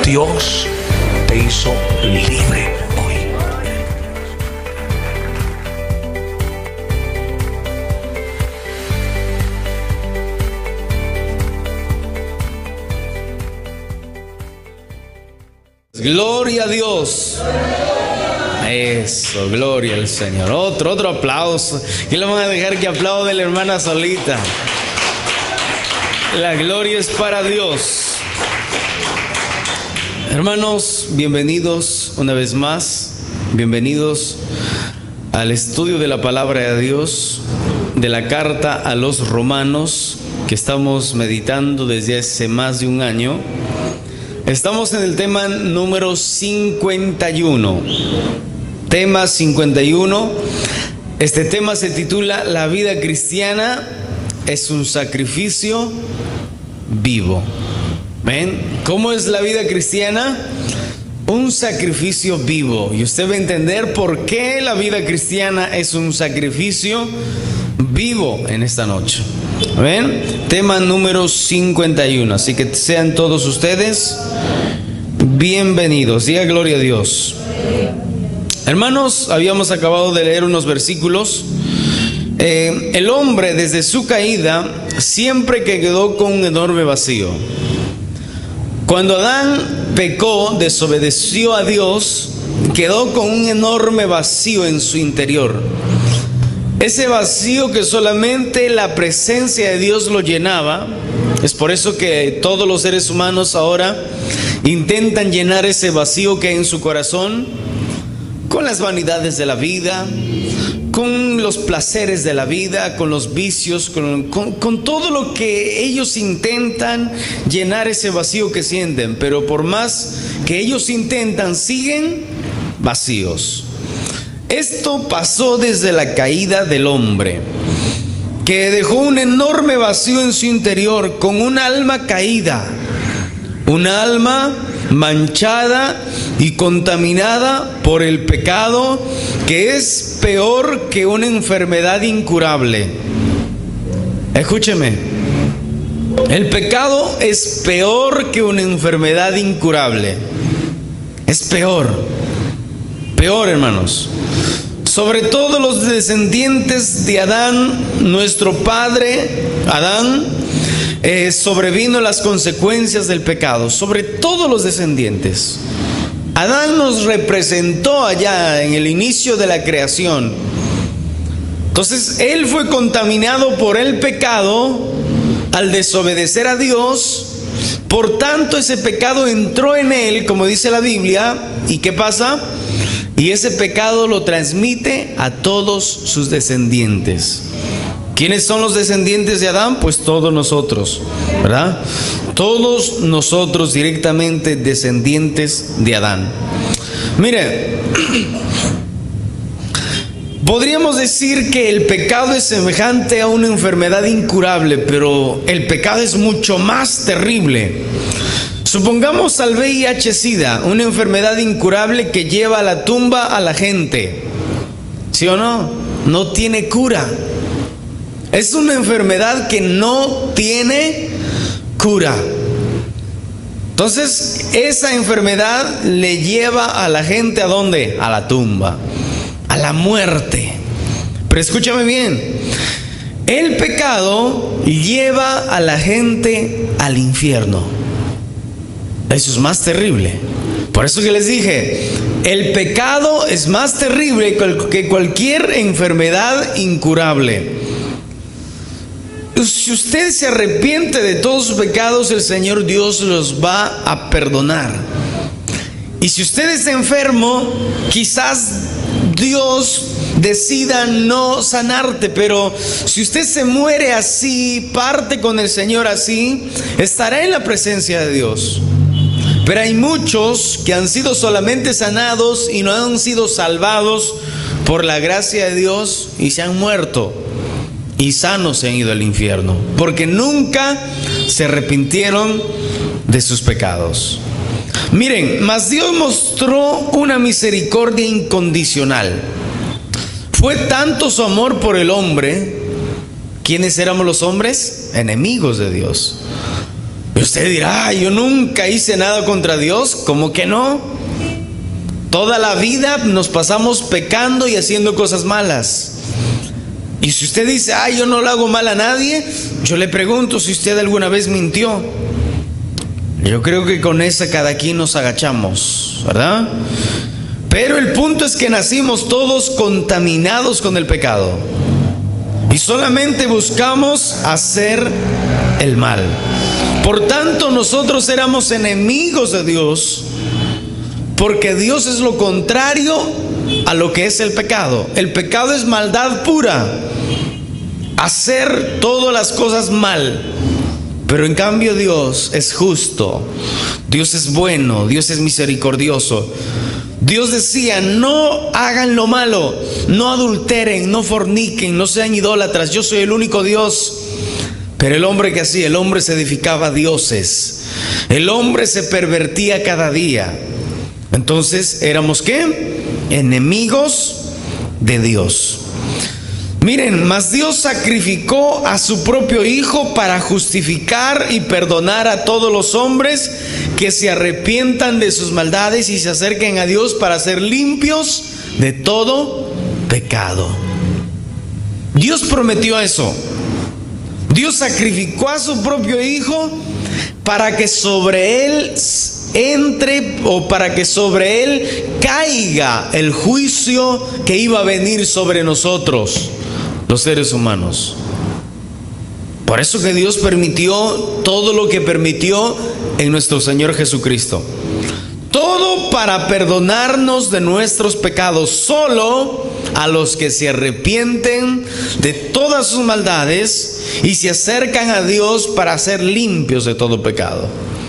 Dios te hizo libre hoy. Gloria a Dios. Eso, gloria al Señor. Otro aplauso. Y le van a dejar que aplaude la hermana solita. La gloria es para Dios. Hermanos, bienvenidos una vez más. Bienvenidos al estudio de la palabra de Dios, de la carta a los romanos, que estamos meditando desde hace más de un año. Estamos en el tema número 51. Tema 51. Este tema se titula La vida cristiana es un sacrificio vivo. ¿Ven? ¿Cómo es la vida cristiana? Un sacrificio vivo. Y usted va a entender por qué la vida cristiana es un sacrificio vivo en esta noche. ¿Ven? Tema número 51. Así que sean todos ustedes bienvenidos. Diga gloria a Dios. Hermanos, habíamos acabado de leer unos versículos. El hombre desde su caída siempre quedó con un enorme vacío. Cuando Adán pecó, desobedeció a Dios, quedó con un enorme vacío en su interior. Ese vacío que solamente la presencia de Dios lo llenaba. Es por eso que todos los seres humanos ahora intentan llenar ese vacío que hay en su corazón con las vanidades de la vida, con los placeres de la vida, con los vicios, con todo lo que ellos intentan llenar ese vacío que sienten. Pero por más que ellos intentan, siguen vacíos. Esto pasó desde la caída del hombre, que dejó un enorme vacío en su interior, con un alma caída, un alma manchada y contaminada por el pecado, que es peor que una enfermedad incurable. Escúcheme, el pecado es peor que una enfermedad incurable. Es peor, hermanos. Sobre todo los descendientes de Adán, nuestro padre Adán, sobrevino las consecuencias del pecado. Sobre todos los descendientes. Adán nos representó allá en el inicio de la creación. Entonces él fue contaminado por el pecado al desobedecer a Dios. Por tanto, ese pecado entró en él, como dice la Biblia. ¿Y qué pasa? Y ese pecado lo transmite a todos sus descendientes. ¿Quiénes son los descendientes de Adán? Pues todos nosotros, ¿verdad? Todos nosotros directamente descendientes de Adán. Mire, podríamos decir que el pecado es semejante a una enfermedad incurable, pero el pecado es mucho más terrible. Supongamos al VIH-Sida, una enfermedad incurable que lleva a la tumba a la gente. ¿Sí o no? No tiene cura. Es una enfermedad que no tiene cura. Entonces, esa enfermedad le lleva a la gente ¿a dónde? A la tumba, a la muerte. Pero escúchame bien, el pecado lleva a la gente al infierno. Eso es más terrible. Por eso que les dije, el pecado es más terrible que cualquier enfermedad incurable. Si usted se arrepiente de todos sus pecados, el Señor Dios los va a perdonar. Y si usted está enfermo, quizás Dios decida no sanarte, pero si usted se muere así, parte con el Señor así, estará en la presencia de Dios. Pero hay muchos que han sido solamente sanados y no han sido salvados por la gracia de Dios y se han muerto. Y sanos se han ido al infierno, porque nunca se arrepintieron de sus pecados. Miren, mas Dios mostró una misericordia incondicional. Fue tanto su amor por el hombre. ¿Quiénes éramos los hombres? Enemigos de Dios. Y usted dirá: "Ay, yo nunca hice nada contra Dios". ¿Cómo que no? Toda la vida nos pasamos pecando y haciendo cosas malas. Y si usted dice: "Ay, yo no le hago mal a nadie", yo le pregunto si usted alguna vez mintió. Yo creo que con esa cada quien nos agachamos, ¿verdad? Pero el punto es que nacimos todos contaminados con el pecado y solamente buscamos hacer el mal. Por tanto, nosotros éramos enemigos de Dios, porque Dios es lo contrario a lo que es el pecado. El pecado es maldad pura, hacer todas las cosas mal. Pero en cambio Dios es justo, Dios es bueno, Dios es misericordioso. Dios decía: no hagan lo malo, no adulteren, no forniquen, no sean idólatras, yo soy el único Dios. Pero el hombre que hacía, el hombre se edificaba dioses, el hombre se pervertía cada día. Entonces, ¿éramos qué? Enemigos de Dios. Miren, mas Dios sacrificó a su propio Hijo para justificar y perdonar a todos los hombres que se arrepientan de sus maldades y se acerquen a Dios para ser limpios de todo pecado. Dios prometió eso. Dios sacrificó a su propio Hijo para que sobre Él entre, o para que sobre Él caiga el juicio que iba a venir sobre nosotros, los seres humanos. Por eso que Dios permitió todo lo que permitió en nuestro Señor Jesucristo. Todo para perdonarnos de nuestros pecados, solo a los que se arrepienten de todas sus maldades y se acercan a Dios para ser limpios de todo pecado.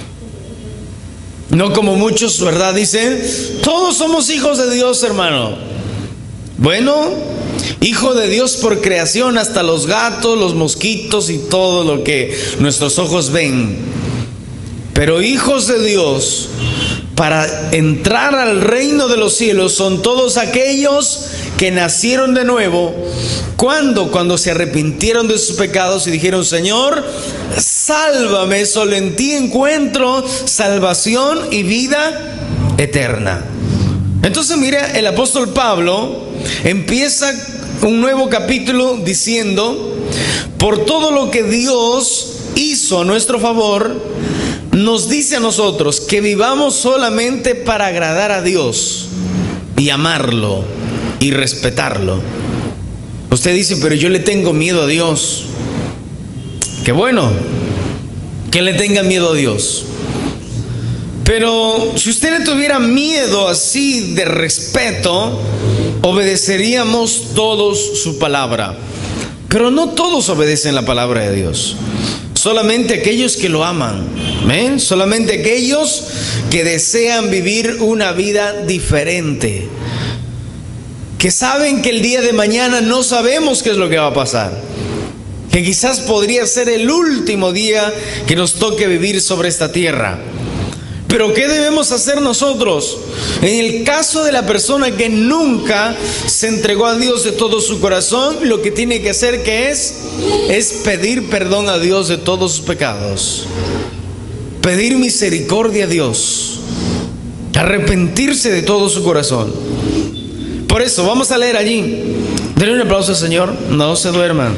No como muchos, ¿verdad? Dicen: todos somos hijos de Dios, hermano. Bueno, hijo de Dios por creación, hasta los gatos, los mosquitos y todo lo que nuestros ojos ven. Pero hijos de Dios para entrar al reino de los cielos son todos aquellos que nacieron de nuevo. Cuando se arrepintieron de sus pecados y dijeron: Señor, sálvame, solo en ti encuentro salvación y vida eterna. Entonces mira, el apóstol Pablo empieza un nuevo capítulo diciendo: por todo lo que Dios hizo a nuestro favor, nos dice a nosotros que vivamos solamente para agradar a Dios y amarlo y respetarlo. Usted dice: pero yo le tengo miedo a Dios. Qué bueno que le tenga miedo a Dios. Pero si usted le tuviera miedo así de respeto, obedeceríamos todos su palabra. Pero no todos obedecen la palabra de Dios. Solamente aquellos que lo aman, ¿ven? Solamente aquellos que desean vivir una vida diferente, que saben que el día de mañana no sabemos qué es lo que va a pasar, que quizás podría ser el último día que nos toque vivir sobre esta tierra. Pero ¿qué debemos hacer nosotros? En el caso de la persona que nunca se entregó a Dios de todo su corazón, lo que tiene que hacer es pedir perdón a Dios de todos sus pecados, pedir misericordia a Dios, arrepentirse de todo su corazón. Por eso vamos a leer allí. Denle un aplauso al Señor, no se duerman.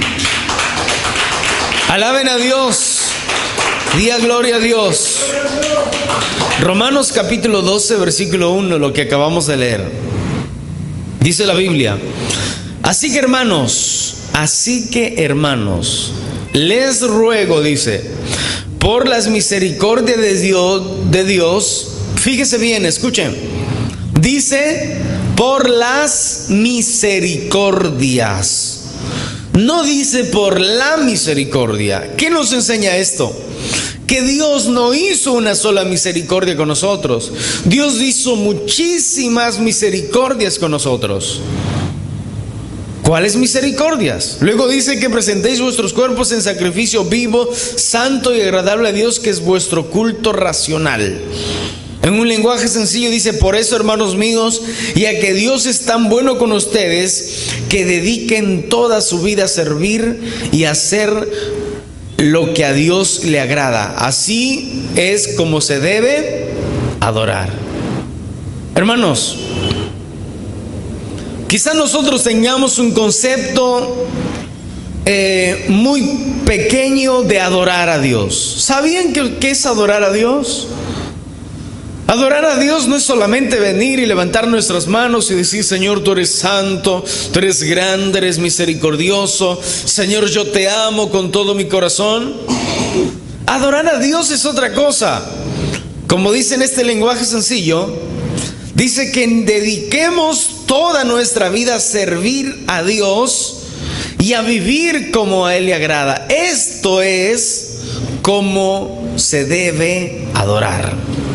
Alaben a Dios. Día gloria a Dios. Romanos capítulo 12, versículo 1, lo que acabamos de leer. Dice la Biblia: así que hermanos, les ruego, dice, por las misericordias de Dios, fíjese bien, escuchen, dice por las misericordias. No dice por la misericordia. ¿Qué nos enseña esto? Que Dios no hizo una sola misericordia con nosotros. Dios hizo muchísimas misericordias con nosotros. ¿Cuáles misericordias? Luego dice que presentéis vuestros cuerpos en sacrificio vivo, santo y agradable a Dios, que es vuestro culto racional. En un lenguaje sencillo dice: por eso, hermanos míos, ya que Dios es tan bueno con ustedes, que dediquen toda su vida a servir y hacer lo que a Dios le agrada. Así es como se debe adorar. Hermanos, quizá nosotros tengamos un concepto muy pequeño de adorar a Dios. ¿Sabían qué es adorar a Dios? Adorar a Dios no es solamente venir y levantar nuestras manos y decir: Señor, tú eres santo, tú eres grande, eres misericordioso, Señor, yo te amo con todo mi corazón. Adorar a Dios es otra cosa. Como dice en este lenguaje sencillo, dice que dediquemos toda nuestra vida a servir a Dios y a vivir como a Él le agrada. Esto es como se debe adorar.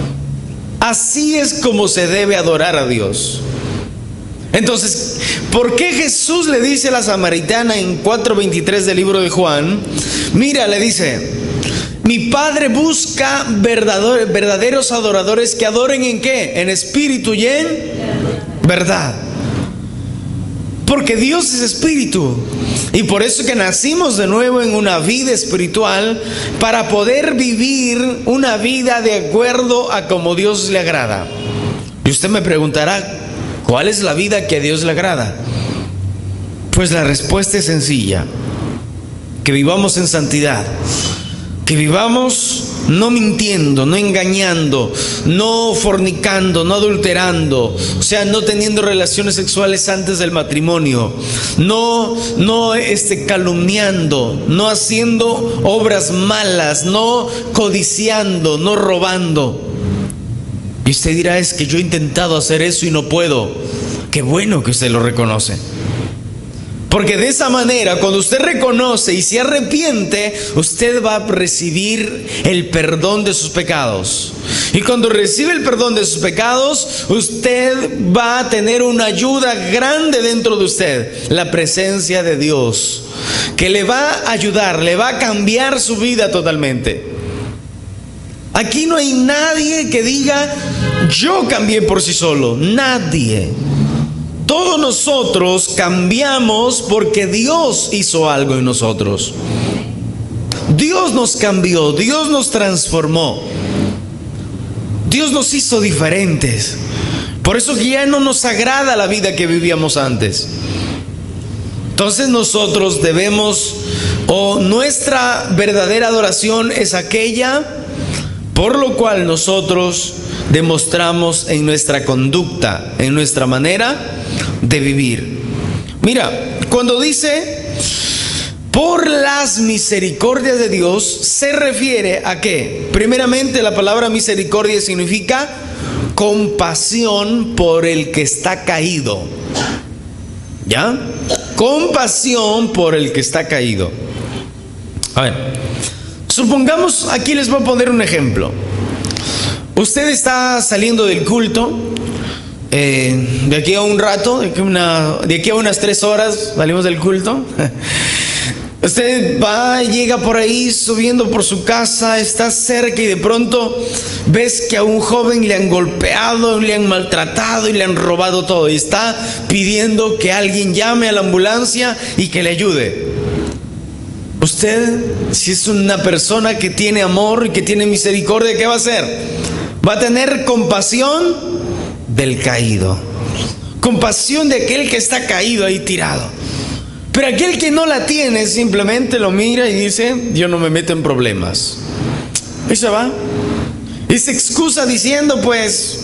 Así es como se debe adorar a Dios. Entonces, ¿por qué Jesús le dice a la samaritana en 4:23 del libro de Juan? Mira, le dice: mi Padre busca verdaderos adoradores que adoren ¿en qué? En espíritu y en verdad. Porque Dios es espíritu. Y por eso que nacimos de nuevo en una vida espiritual, para poder vivir una vida de acuerdo a como Dios le agrada. Y usted me preguntará: ¿cuál es la vida que a Dios le agrada? Pues la respuesta es sencilla: que vivamos en santidad, que vivamos no mintiendo, no engañando, no fornicando, no adulterando, o sea, no teniendo relaciones sexuales antes del matrimonio, no calumniando, no haciendo obras malas, no codiciando, no robando. Y usted dirá: es que yo he intentado hacer eso y no puedo. Qué bueno que usted lo reconoce. Porque de esa manera, cuando usted reconoce y se arrepiente, usted va a recibir el perdón de sus pecados. Y cuando recibe el perdón de sus pecados, usted va a tener una ayuda grande dentro de usted, la presencia de Dios, que le va a ayudar, le va a cambiar su vida totalmente. Aquí no hay nadie que diga: yo cambié por sí solo. Nadie. Todos nosotros cambiamos porque Dios hizo algo en nosotros. Dios nos cambió, Dios nos transformó, Dios nos hizo diferentes. Por eso que ya no nos agrada la vida que vivíamos antes. Entonces nosotros debemos, nuestra verdadera adoración es aquella por lo cual nosotros demostramos en nuestra conducta, en nuestra manera de vivir. Mira, cuando dice por las misericordias de Dios, se refiere a qué. Primeramente, la palabra misericordia significa compasión por el que está caído. ¿Ya? Compasión por el que está caído. A ver, supongamos, aquí les voy a poner un ejemplo. Usted está saliendo del culto, de aquí a un rato, de aquí a unas 3 horas salimos del culto. Usted va, llega por ahí subiendo por su casa, está cerca y de pronto ves que a un joven le han golpeado, le han maltratado y le han robado todo. Y está pidiendo que alguien llame a la ambulancia y que le ayude. Usted, si es una persona que tiene amor y que tiene misericordia, ¿qué va a hacer? Va a tener compasión del caído, compasión de aquel que está caído ahí tirado. Pero aquel que no la tiene simplemente lo mira y dice: yo no me meto en problemas. Y se va. Y se excusa diciendo: pues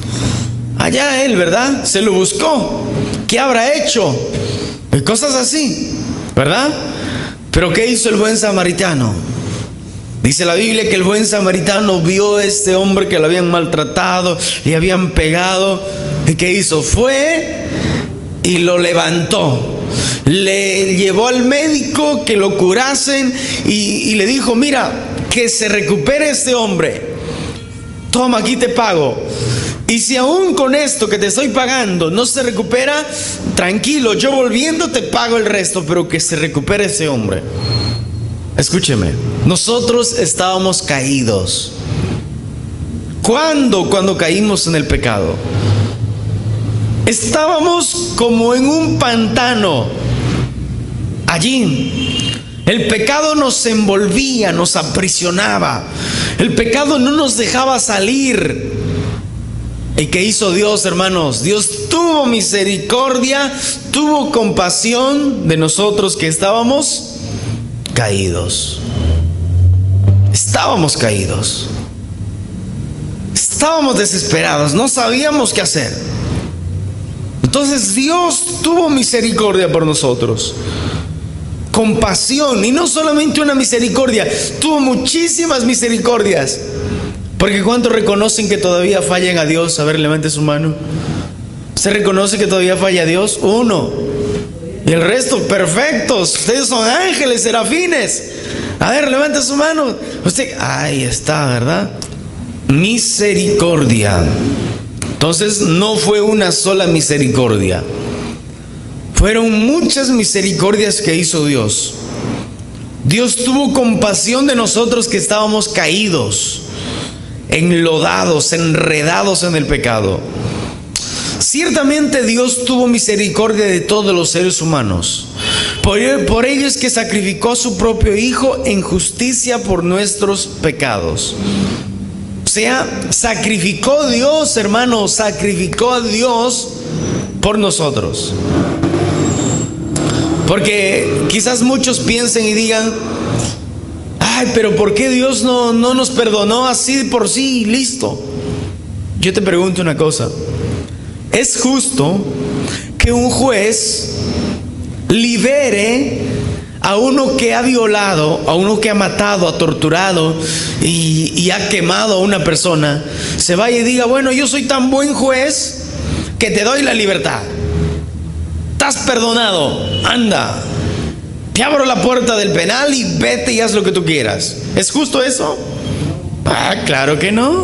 allá él, ¿verdad? Se lo buscó. ¿Qué habrá hecho? Y cosas así, ¿verdad? Pero ¿qué hizo el buen samaritano? Dice la Biblia que el buen samaritano vio a este hombre que lo habían maltratado, le habían pegado. ¿Y qué hizo? Fue y lo levantó. Le llevó al médico que lo curasen y le dijo: mira, que se recupere este hombre. Toma, aquí te pago. Y si aún con esto que te estoy pagando no se recupera, tranquilo, yo volviendo te pago el resto, pero que se recupere ese hombre. Escúcheme, nosotros estábamos caídos. ¿Cuándo? Cuando caímos en el pecado. Estábamos como en un pantano. Allí, El pecado nos envolvía, nos aprisionaba. El pecado no nos dejaba salir. ¿Y qué hizo Dios, hermanos? Dios tuvo misericordia, tuvo compasión de nosotros que estábamos caídos. Estábamos caídos. Estábamos desesperados, no sabíamos qué hacer. Entonces Dios tuvo misericordia por nosotros. Compasión, y no solamente una misericordia, tuvo muchísimas misericordias. Porque ¿cuántos reconocen que todavía fallan a Dios? A ver, levante su mano. ¿Se reconoce que todavía falla a Dios? Uno. Y el resto, perfectos. Ustedes son ángeles, serafines. A ver, levante su mano. Usted, ahí está, ¿verdad? Misericordia. Entonces no fue una sola misericordia. Fueron muchas misericordias que hizo Dios. Dios tuvo compasión de nosotros que estábamos caídos, enlodados, enredados en el pecado. Ciertamente Dios tuvo misericordia de todos los seres humanos. Por ello es que sacrificó a su propio Hijo en justicia por nuestros pecados. O sea, sacrificó Dios, hermano, sacrificó a Dios por nosotros. Porque quizás muchos piensen y digan: ay, pero ¿por qué Dios no nos perdonó así por sí y listo? Yo te pregunto una cosa: ¿es justo que un juez libere a uno que ha violado, a uno que ha matado, ha torturado y ha quemado a una persona, se vaya y diga: bueno, yo soy tan buen juez que te doy la libertad, estás perdonado, anda, te abro la puerta del penal y vete y haz lo que tú quieras? ¿Es justo eso? Ah, claro que no.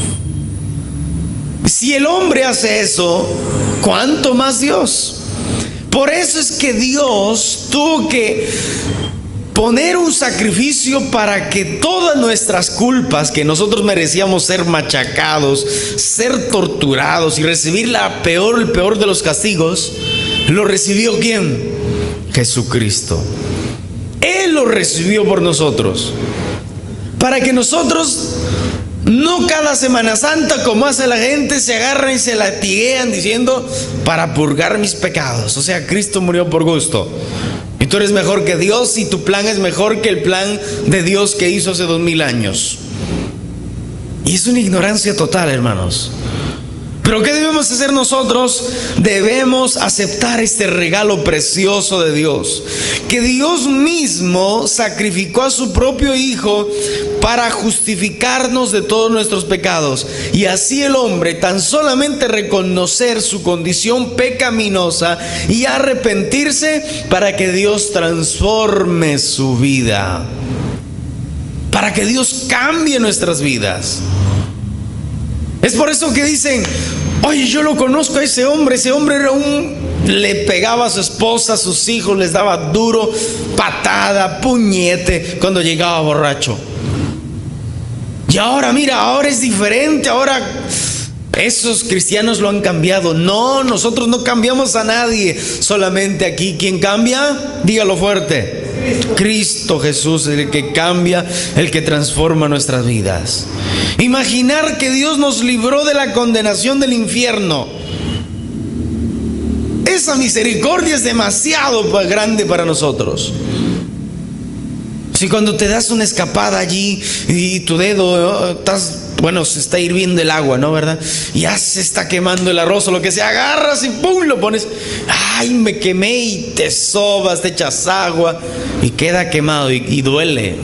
Si el hombre hace eso, ¿cuánto más Dios? Por eso es que Dios tuvo que poner un sacrificio para que todas nuestras culpas, que nosotros merecíamos ser machacados, ser torturados y recibir el peor de los castigos, ¿lo recibió quién? Jesucristo. Él lo recibió por nosotros, para que nosotros no cada Semana Santa, como hace la gente, se agarran y se latiguean diciendo: para purgar mis pecados. O sea, Cristo murió por gusto. Y tú eres mejor que Dios y tu plan es mejor que el plan de Dios que hizo hace 2000 años. Y es una ignorancia total, hermanos. Pero ¿qué debemos hacer nosotros? Debemos aceptar este regalo precioso de Dios, que Dios mismo sacrificó a su propio Hijo para justificarnos de todos nuestros pecados, y así el hombre tan solamente reconocer su condición pecaminosa y arrepentirse para que Dios transforme su vida, para que Dios cambie nuestras vidas. Es por eso que dicen: oye, yo lo conozco a ese hombre era le pegaba a su esposa, a sus hijos, les daba duro, patada, puñete cuando llegaba borracho. Y ahora, mira, ahora es diferente, ahora esos cristianos lo han cambiado. No, nosotros no cambiamos a nadie, solamente aquí, ¿quién cambia? Dígalo fuerte: Cristo Jesús, el que cambia, el que transforma nuestras vidas. Imaginar que Dios nos libró de la condenación del infierno, esa misericordia es demasiado grande para nosotros. Si cuando te das una escapada allí y tu dedo, se está hirviendo el agua, ¿no? ¿Verdad? Ya se está quemando el arroz o lo que sea, agarras y ¡pum! Lo pones. ¡Ay, me quemé! Y te sobas, te echas agua y queda quemado y duele.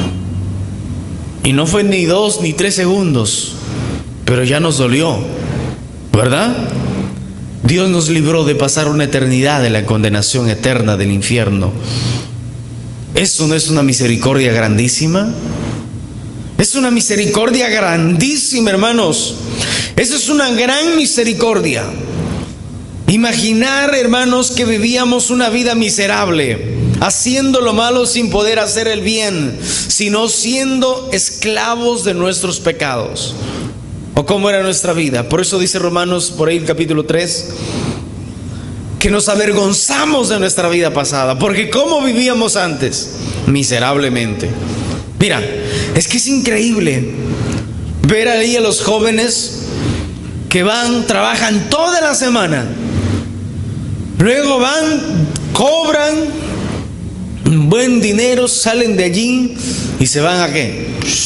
Y no fue ni 2 ni 3 segundos, pero ya nos dolió, ¿verdad? Dios nos libró de pasar una eternidad de la condenación eterna del infierno. ¿Eso no es una misericordia grandísima? Es una misericordia grandísima, hermanos. Eso es una gran misericordia. Imaginar, hermanos, que vivíamos una vida miserable, haciendo lo malo sin poder hacer el bien, sino siendo esclavos de nuestros pecados. ¿O cómo era nuestra vida? Por eso dice Romanos, por ahí el capítulo 3, que nos avergonzamos de nuestra vida pasada, porque ¿cómo vivíamos antes? miserablemente. Mira, es que es increíble ver ahí a los jóvenes que van, trabajan toda la semana, luego van, cobran un buen dinero, salen de allí y se van ¿a qué?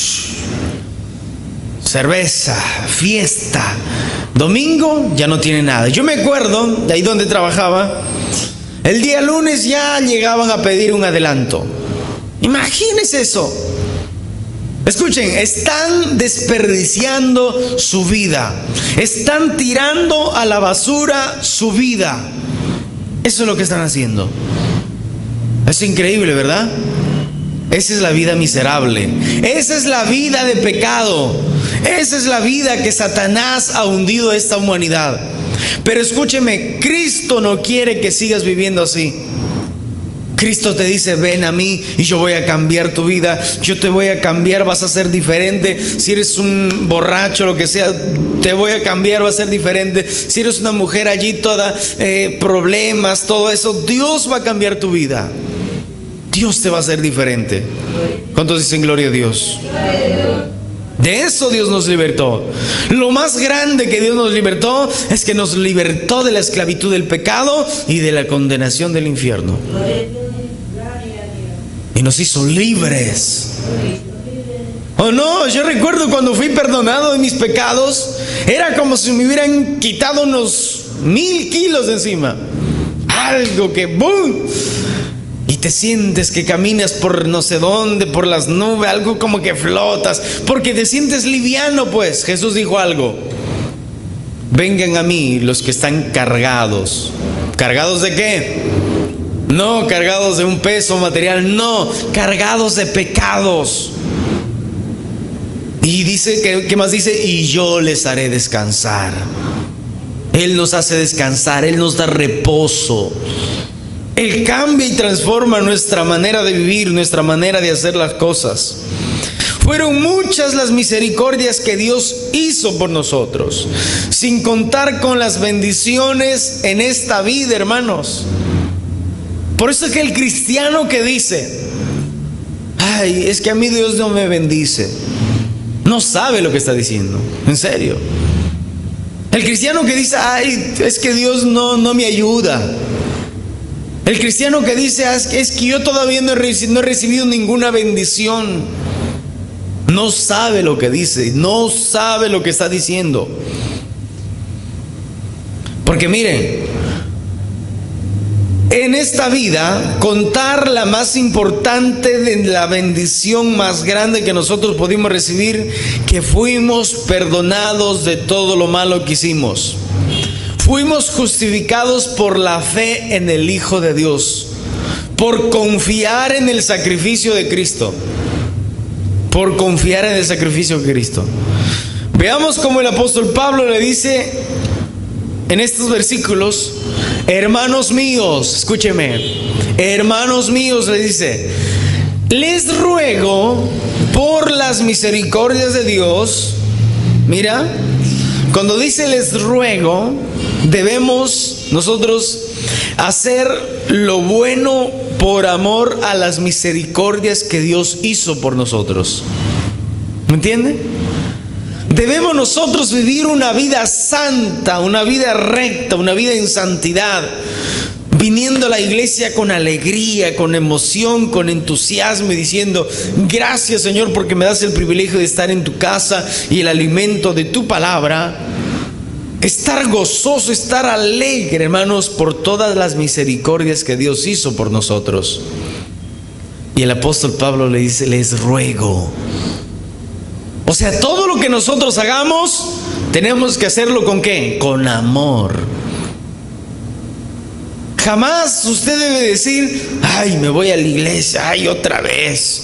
Cerveza, fiesta. Domingo ya no tiene nada. Yo me acuerdo de ahí donde trabajaba, el día lunes ya llegaban a pedir un adelanto. Imagínense eso. Escuchen, están desperdiciando su vida, están tirando a la basura su vida. Eso es lo que están haciendo. Es increíble, ¿verdad? Esa es la vida miserable. Esa es la vida de pecado. Esa es la vida que Satanás ha hundido a esta humanidad. Pero escúcheme, Cristo no quiere que sigas viviendo así. Cristo te dice: ven a mí y yo voy a cambiar tu vida. Yo te voy a cambiar, vas a ser diferente. Si eres un borracho, lo que sea, te voy a cambiar, va a ser diferente. Si eres una mujer allí toda problemas, todo eso, Dios va a cambiar tu vida. Dios te va a hacer diferente. ¿Cuántos dicen gloria a Dios? De eso Dios nos libertó. Lo más grande que Dios nos libertó es que nos libertó de la esclavitud del pecado y de la condenación del infierno. Y nos hizo libres. Oh no, yo recuerdo cuando fui perdonado de mis pecados, era como si me hubieran quitado unos 1000 kilos de encima. Algo que ¡boom! Y te sientes que caminas por no sé dónde, por las nubes, algo como que flotas, porque te sientes liviano, pues. Jesús dijo algo: vengan a mí los que están cargados. ¿Cargados de qué? No cargados de un peso material, no, cargados de pecados. Y dice, ¿qué más dice? Y yo les haré descansar. Él nos hace descansar, Él nos da reposo. Él cambia y transforma nuestra manera de vivir, nuestra manera de hacer las cosas. Fueron muchas las misericordias que Dios hizo por nosotros, sin contar con las bendiciones en esta vida, hermanos. Por eso es que el cristiano que dice: ay, es que a mí Dios no me bendice, no sabe lo que está diciendo, en serio. El cristiano que dice: ay, es que Dios no me ayuda. El cristiano que dice: es que yo todavía no he recibido ninguna bendición, no sabe lo que dice, no sabe lo que está diciendo. Porque miren, en esta vida, contar la más importante de la bendición más grande que nosotros pudimos recibir, que fuimos perdonados de todo lo malo que hicimos. Fuimos justificados por la fe en el Hijo de Dios, por confiar en el sacrificio de Cristo. Por confiar en el sacrificio de Cristo. Veamos cómo el apóstol Pablo le dice en estos versículos: hermanos míos, escúcheme, hermanos míos, le dice, les ruego por las misericordias de Dios. Mira, cuando dice les ruego, debemos nosotros hacer lo bueno por amor a las misericordias que Dios hizo por nosotros. ¿Me entiende? Debemos nosotros vivir una vida santa, una vida recta, una vida en santidad, viniendo a la iglesia con alegría, con emoción, con entusiasmo y diciendo: gracias, Señor, porque me das el privilegio de estar en tu casa y el alimento de tu palabra. Estar gozoso, estar alegre, hermanos, por todas las misericordias que Dios hizo por nosotros. Y el apóstol Pablo le dice: les ruego. O sea, todo lo que nosotros hagamos, tenemos que hacerlo ¿con qué? Con amor. Jamás usted debe decir: ay, me voy a la iglesia, ay, otra vez.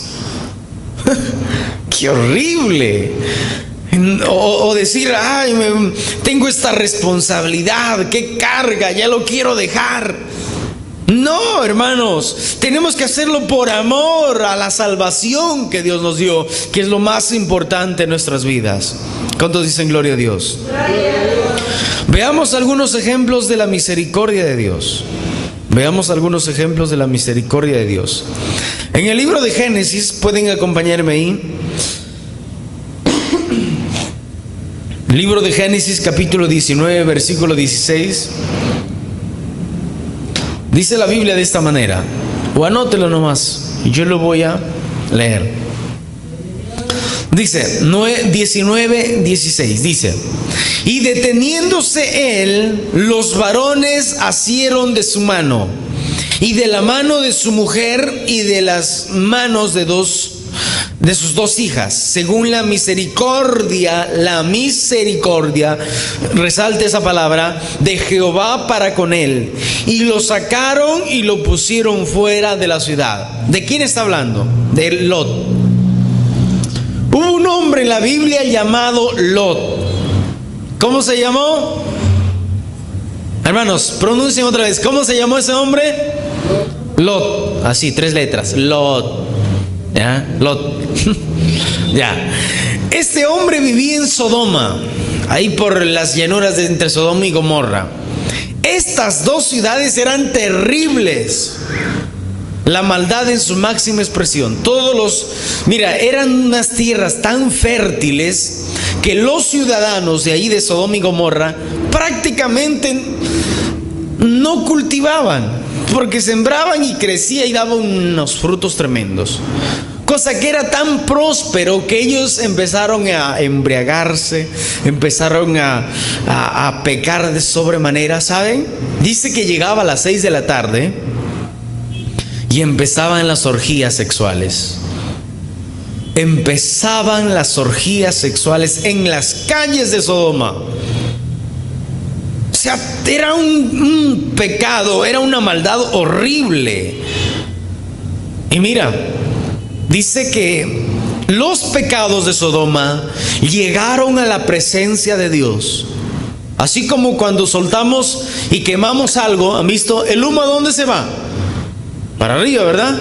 ¡Qué horrible! O decir: ay, tengo esta responsabilidad, qué carga, ya lo quiero dejar. No, hermanos, tenemos que hacerlo por amor a la salvación que Dios nos dio, que es lo más importante en nuestras vidas. ¿Cuántos dicen gloria a Dios? Veamos algunos ejemplos de la misericordia de Dios. Veamos algunos ejemplos de la misericordia de Dios. En el libro de Génesis, pueden acompañarme ahí. Libro de Génesis, capítulo 19, versículo 16. Dice la Biblia de esta manera, o anótelo nomás, y yo lo voy a leer. Dice, 19, 16, dice: y deteniéndose él, los varones asieron de su mano, y de la mano de su mujer, y de las manos de sus dos hijas, según la misericordia, resalte esa palabra, de Jehová para con él. Y lo sacaron y lo pusieron fuera de la ciudad. ¿De quién está hablando? De Lot. Hubo un hombre en la Biblia llamado Lot. ¿Cómo se llamó? Hermanos, pronuncien otra vez. ¿Cómo se llamó ese hombre? Lot. Así, 3 letras. Lot. ¿Ya? Lot. Ya. Este hombre vivía en Sodoma, ahí por las llanuras de entre Sodoma y Gomorra. Estas dos ciudades eran terribles. La maldad en su máxima expresión. Eran unas tierras tan fértiles que los ciudadanos de ahí de Sodoma y Gomorra prácticamente no cultivaban, porque sembraban y crecía y daba unos frutos tremendos. Cosa que era tan próspero que ellos empezaron a embriagarse, empezaron a pecar de sobremanera, ¿saben? Dice que llegaba a las 6 de la tarde y empezaban las orgías sexuales. Empezaban las orgías sexuales en las calles de Sodoma. O sea, era un pecado, era una maldad horrible. Y mira, dice que los pecados de Sodoma llegaron a la presencia de Dios. Así como cuando soltamos y quemamos algo, ¿han visto? ¿El humo a dónde se va? Para arriba, ¿verdad?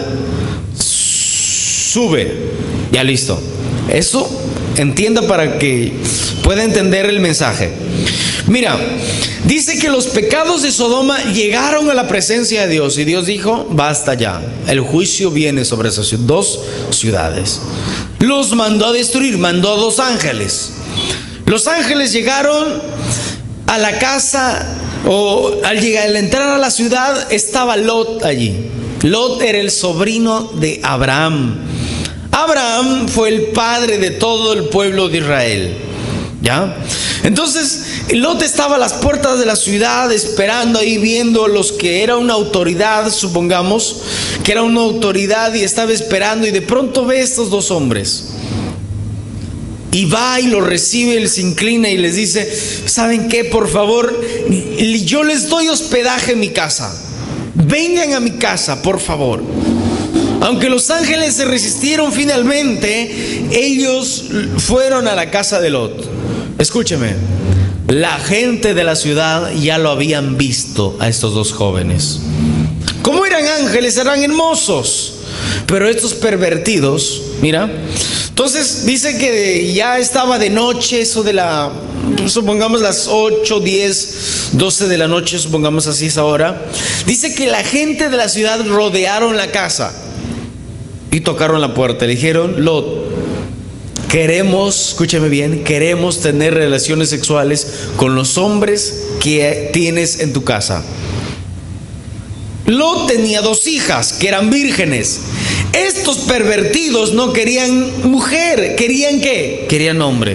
Sube. Ya listo. Eso entienda para que pueda entender el mensaje. Mira, dice que los pecados de Sodoma llegaron a la presencia de Dios y Dios dijo, basta ya, el juicio viene sobre esas dos ciudades. Los mandó a destruir, mandó a 2 ángeles. Los ángeles llegaron a la casa, al entrar a la ciudad estaba Lot allí. Lot era el sobrino de Abraham. Abraham fue el padre de todo el pueblo de Israel. ¿Ya? Entonces Lot estaba a las puertas de la ciudad esperando ahí, viendo los que era una autoridad, supongamos que era una autoridad, y estaba esperando, y de pronto ve a estos 2 hombres y va y los recibe, él se inclina y les dice, ¿saben qué? Por favor, yo les doy hospedaje en mi casa, vengan a mi casa, por favor. Aunque los ángeles se resistieron, finalmente ellos fueron a la casa de Lot. Escúcheme, la gente de la ciudad ya lo habían visto a estos 2 jóvenes. Como eran ángeles, eran hermosos, pero estos pervertidos, mira. Entonces dice que ya estaba de noche, eso de supongamos las 8, 10, 12 de la noche, supongamos así esa hora. Dice que la gente de la ciudad rodearon la casa y tocaron la puerta. Le dijeron, Lot, queremos, escúchame bien, queremos tener relaciones sexuales con los hombres que tienes en tu casa. Lot tenía 2 hijas que eran vírgenes. Estos pervertidos no querían mujer, ¿querían qué? Querían hombre.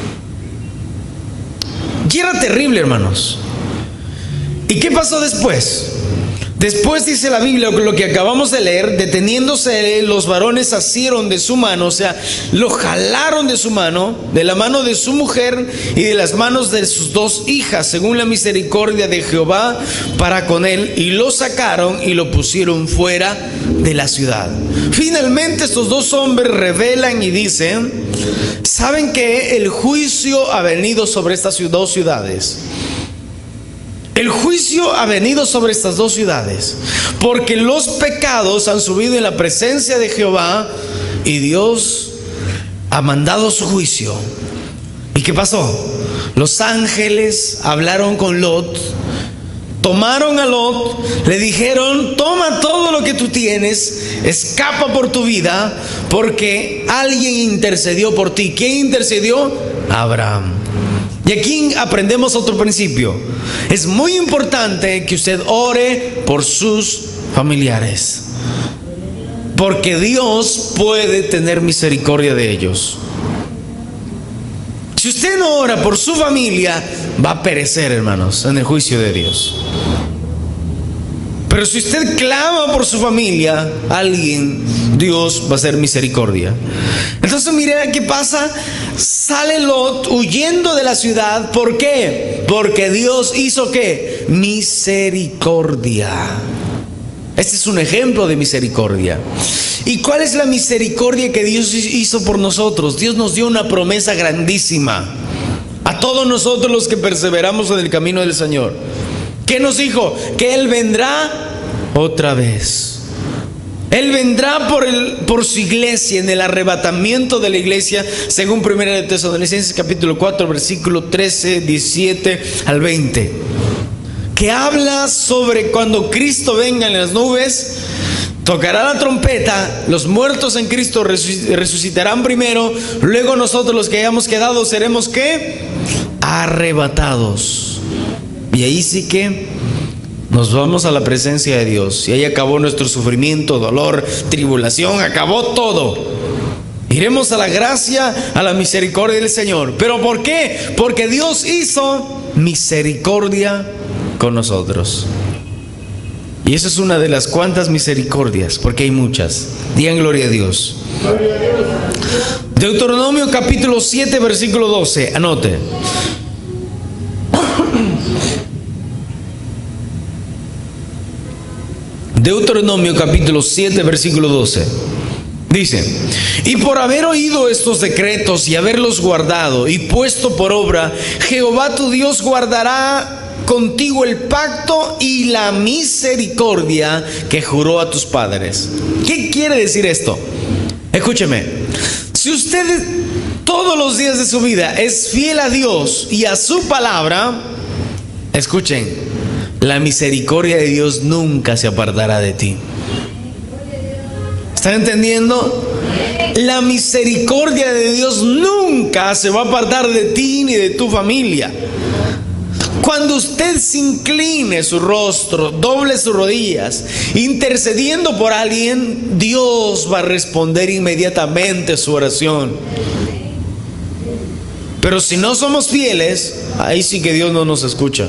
Y era terrible, hermanos. ¿Y qué pasó después? Después dice la Biblia, lo que acabamos de leer, deteniéndose los varones asieron de su mano, o sea, lo jalaron de su mano, de la mano de su mujer y de las manos de sus 2 hijas, según la misericordia de Jehová para con él, y lo sacaron y lo pusieron fuera de la ciudad. Finalmente estos 2 hombres revelan y dicen, ¿saben qué? El juicio ha venido sobre estas 2 ciudades. El juicio ha venido sobre estas 2 ciudades, porque los pecados han subido en la presencia de Jehová y Dios ha mandado su juicio. ¿Y qué pasó? Los ángeles hablaron con Lot Tomaron a Lot, le dijeron: toma todo lo que tú tienes, escapa por tu vida, porque alguien intercedió por ti. ¿Quién intercedió? Abraham. Y aquí aprendemos otro principio. Es muy importante que usted ore por sus familiares, porque Dios puede tener misericordia de ellos. Si usted no ora por su familia, va a perecer, hermanos, en el juicio de Dios. Pero si usted clama por su familia, Dios va a hacer misericordia. Entonces mire qué pasa. Sale Lot huyendo de la ciudad. ¿Por qué? Porque Dios hizo ¿qué? Misericordia. Este es un ejemplo de misericordia. ¿Y cuál es la misericordia que Dios hizo por nosotros? Dios nos dio una promesa grandísima a todos nosotros los que perseveramos en el camino del Señor. ¿Qué nos dijo? Que Él vendrá otra vez. Él vendrá por su iglesia, en el arrebatamiento de la iglesia, según 1 de Tesalonicenses capítulo 4, versículo 13, 17 al 20. Que habla sobre cuando Cristo venga en las nubes, tocará la trompeta, los muertos en Cristo resucitarán primero, luego nosotros los que hayamos quedado seremos ¿qué? Arrebatados. Y ahí sí que nos vamos a la presencia de Dios. Y ahí acabó nuestro sufrimiento, dolor, tribulación, acabó todo. Iremos a la gracia, a la misericordia del Señor. ¿Pero por qué? Porque Dios hizo misericordia con nosotros. Y esa es una de las cuantas misericordias, porque hay muchas. Digan gloria a Dios. Deuteronomio capítulo 7, versículo 12. Anote. Deuteronomio capítulo 7, versículo 12. Dice: y por haber oído estos decretos y haberlos guardado y puesto por obra, Jehová tu Dios guardará contigo el pacto y la misericordia que juró a tus padres. ¿Qué quiere decir esto? Escúcheme. Si usted todos los días de su vida es fiel a Dios y a su palabra, escuchen, la misericordia de Dios nunca se apartará de ti. ¿Están entendiendo? La misericordia de Dios nunca se va a apartar de ti ni de tu familia. Cuando usted se incline su rostro, doble sus rodillas, intercediendo por alguien, Dios va a responder inmediatamente su oración. Pero si no somos fieles, ahí sí que Dios no nos escucha.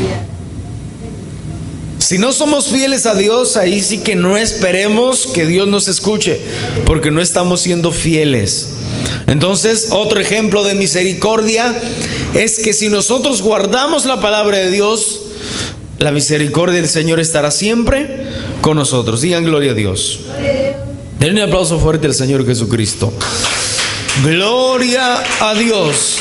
Si no somos fieles a Dios, ahí sí que no esperemos que Dios nos escuche, porque no estamos siendo fieles. Entonces, otro ejemplo de misericordia es que si nosotros guardamos la palabra de Dios, la misericordia del Señor estará siempre con nosotros. Digan gloria a Dios. Denle un aplauso fuerte al Señor Jesucristo. Gloria a Dios.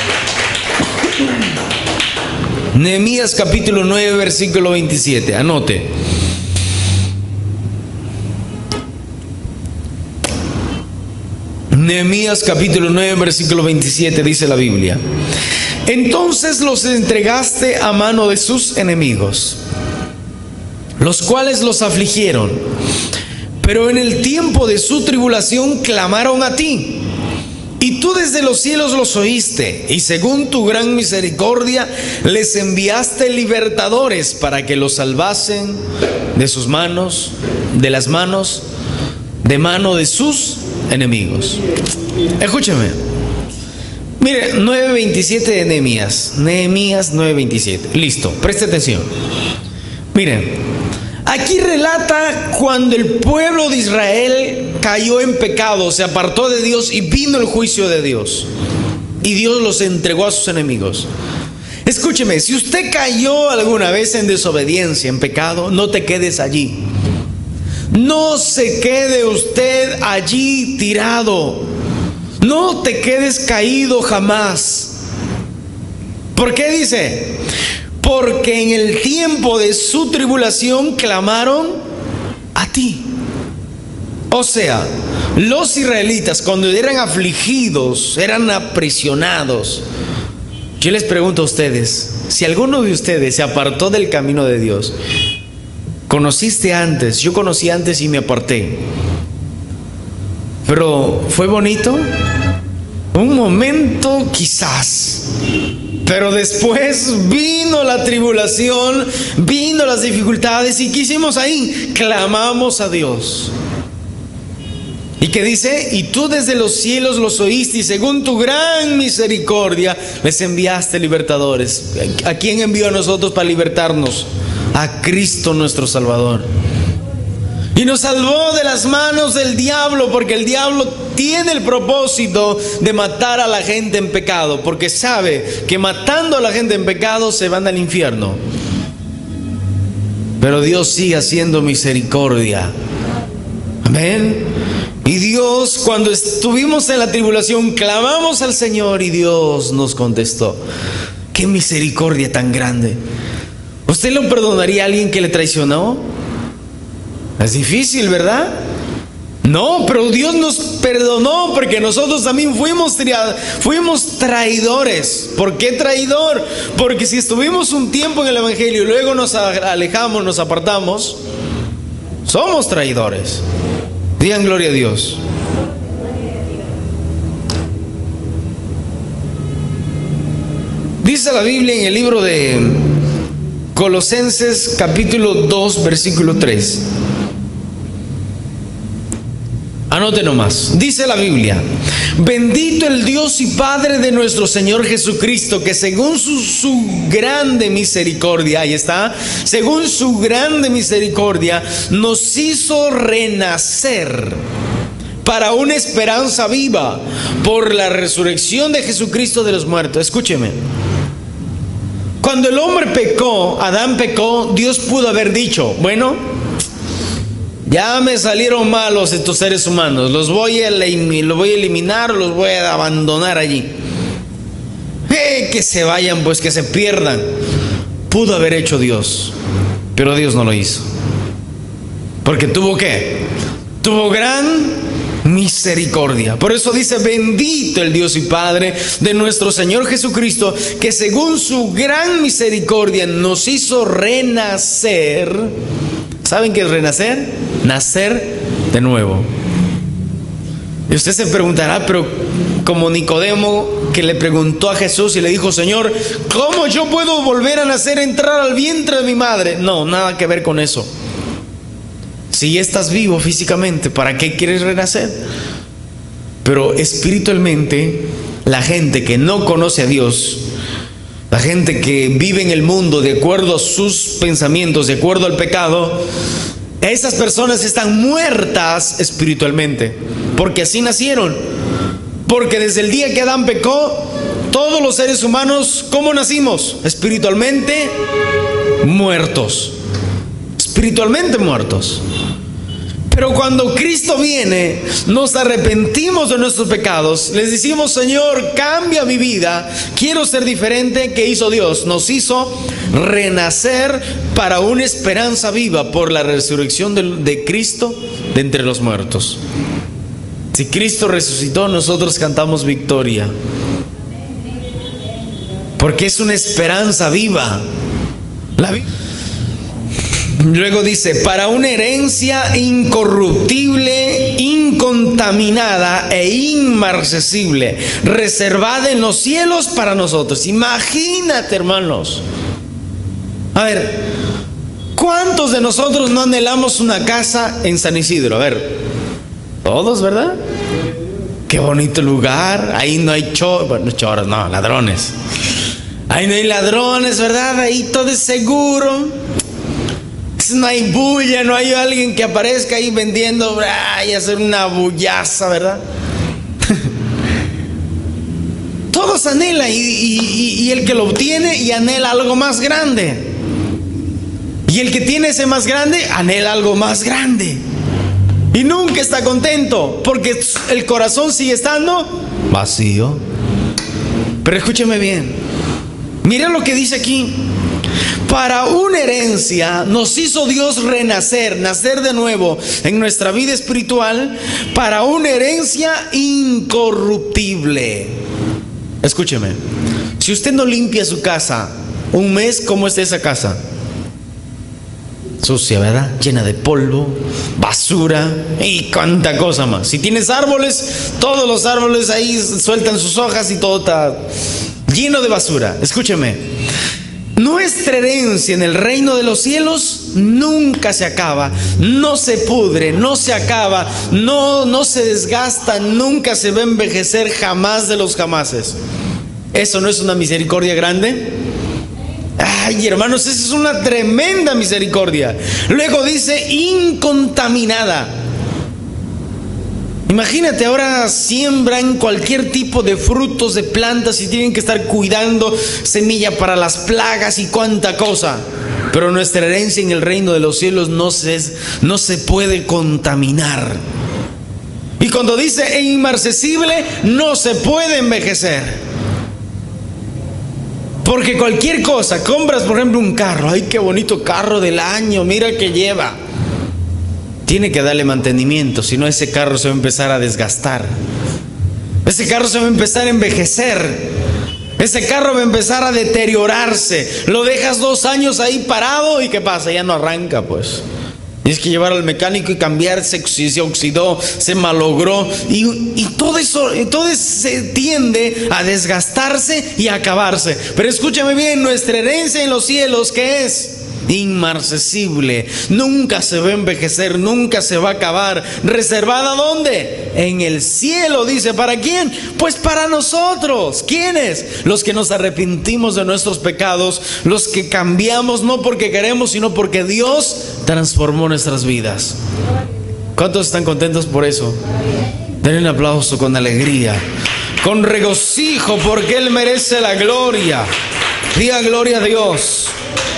Nehemías capítulo 9, versículo 27. Anote. Nehemías capítulo 9, versículo 27, dice la Biblia: entonces los entregaste a mano de sus enemigos, los cuales los afligieron, pero en el tiempo de su tribulación clamaron a ti, y tú desde los cielos los oíste, y según tu gran misericordia les enviaste libertadores para que los salvasen de sus manos, de las manos, de mano de sus enemigos. Escúcheme. Mire, 9:27 de Nehemías. Nehemías 9:27. Listo, preste atención. Miren, aquí relata cuando el pueblo de Israel cayó en pecado, se apartó de Dios y vino el juicio de Dios. Y Dios los entregó a sus enemigos. Escúcheme, si usted cayó alguna vez en desobediencia, en pecado, no te quedes allí. No se quede usted allí tirado. No te quedes caído jamás. ¿Por qué dice? Porque en el tiempo de su tribulación clamaron a ti. O sea, los israelitas cuando eran afligidos, eran aprisionados, Yo les pregunto a ustedes, si alguno de ustedes se apartó del camino de Dios, conociste antes, yo conocí antes y me aparté, pero ¿fue bonito? Un momento quizás, pero después vino la tribulación, vino las dificultades, y ¿qué hicimos ahí? Clamamos a Dios. ¿Y qué dice? Y tú desde los cielos los oíste, y según tu gran misericordia les enviaste libertadores. ¿A quién envió a nosotros para libertarnos? A Cristo nuestro Salvador. Y nos salvó de las manos del diablo, porque el diablo tiene el propósito de matar a la gente en pecado, porque sabe que matando a la gente en pecado se van al infierno. Pero Dios sigue haciendo misericordia. Amén. Y Dios, cuando estuvimos en la tribulación, clamamos al Señor y Dios nos contestó. ¡Qué misericordia tan grande! ¿Usted lo perdonaría a alguien que le traicionó? Es difícil, ¿verdad? No, pero Dios nos perdonó porque nosotros también fuimos traidores. ¿Por qué traidor? Porque si estuvimos un tiempo en el Evangelio y luego nos alejamos, nos apartamos, somos traidores. Digan gloria a Dios. Dice la Biblia en el libro de Colosenses capítulo 2 versículo 3. Anote nomás. Dice la Biblia: bendito el Dios y Padre de nuestro Señor Jesucristo, que según su grande misericordia, ahí está, según su grande misericordia, nos hizo renacer para una esperanza viva por la resurrección de Jesucristo de los muertos. Escúcheme. Cuando el hombre pecó, Adán pecó, Dios pudo haber dicho: bueno, ya me salieron malos estos seres humanos, los voy a eliminar, los voy a abandonar allí. Que se vayan, pues que se pierdan. Pudo haber hecho Dios, pero Dios no lo hizo. Porque tuvo ¿qué? Tuvo gran misericordia. Por eso dice: bendito el Dios y Padre de nuestro Señor Jesucristo, que según su gran misericordia nos hizo renacer. ¿Saben qué es renacer? Nacer de nuevo. Y usted se preguntará, pero como Nicodemo, que le preguntó a Jesús y le dijo: Señor, ¿cómo yo puedo volver a nacer, entrar al vientre de mi madre? No, nada que ver con eso. Si ya estás vivo físicamente, ¿para qué quieres renacer? Pero espiritualmente, la gente que no conoce a Dios, la gente que vive en el mundo de acuerdo a sus pensamientos, de acuerdo al pecado, esas personas están muertas espiritualmente, porque así nacieron. Porque desde el día que Adán pecó, todos los seres humanos, ¿cómo nacimos? Espiritualmente muertos. Espiritualmente muertos. Pero cuando Cristo viene, nos arrepentimos de nuestros pecados, les decimos: Señor, cambia mi vida, quiero ser diferente. ¿Qué hizo Dios? Nos hizo renacer para una esperanza viva por la resurrección de Cristo de entre los muertos. Si Cristo resucitó, nosotros cantamos victoria, porque es una esperanza viva. Luego dice: para una herencia incorruptible, incontaminada e inmarcesible, reservada en los cielos para nosotros. Imagínate, hermanos. A ver, ¿cuántos de nosotros no anhelamos una casa en San Isidro? A ver, todos, ¿verdad? Qué bonito lugar. Ahí no hay choros, no, ladrones. Ahí no hay ladrones, ¿verdad? Ahí todo es seguro. No hay bulla, no hay alguien que aparezca ahí vendiendo y hacer una bullaza, ¿verdad? Todos anhelan y el que lo obtiene y anhela algo más grande. Y el que tiene ese más grande anhela algo más grande. Y nunca está contento, porque el corazón sigue estando vacío. Pero escúcheme bien. Miren lo que dice aquí. Para una herencia nos hizo Dios renacer, nacer de nuevo en nuestra vida espiritual, para una herencia incorruptible. Escúcheme. Si usted no limpia su casa un mes, ¿cómo está esa casa? Sucia, ¿verdad? Llena de polvo, basura y cuánta cosa más. Si tienes árboles, todos los árboles ahí sueltan sus hojas y todo está lleno de basura. Escúcheme, nuestra herencia en el reino de los cielos nunca se acaba, no se pudre, no se acaba, no se desgasta, nunca se va a envejecer, jamás de los jamases. ¿Eso no es una misericordia grande? Ay, hermanos, esa es una tremenda misericordia. Luego dice incontaminada. Imagínate, ahora siembran cualquier tipo de frutos, de plantas y tienen que estar cuidando semilla para las plagas y cuánta cosa. Pero nuestra herencia en el reino de los cielos no se puede contaminar. Y cuando dice inmarcesible, no se puede envejecer. Porque cualquier cosa, compras por ejemplo un carro, ay qué bonito carro del año, mira que lleva. Tiene que darle mantenimiento, si no ese carro se va a empezar a desgastar. Ese carro se va a empezar a envejecer. Ese carro va a empezar a deteriorarse. Lo dejas 2 años ahí parado y ¿qué pasa? Ya no arranca pues. Tienes que llevar al mecánico y cambiarse, si se oxidó, se malogró y todo eso se tiende a desgastarse y a acabarse. Pero escúchame bien, nuestra herencia en los cielos, ¿qué es? Inmarcesible, nunca se va a envejecer, nunca se va a acabar. ¿Reservada dónde? En el cielo, dice. ¿Para quién? Pues para nosotros. ¿Quiénes? Los que nos arrepentimos de nuestros pecados, los que cambiamos no porque queremos, sino porque Dios transformó nuestras vidas. ¿Cuántos están contentos por eso? Denle un aplauso con alegría, con regocijo, porque Él merece la gloria. Diga gloria a Dios.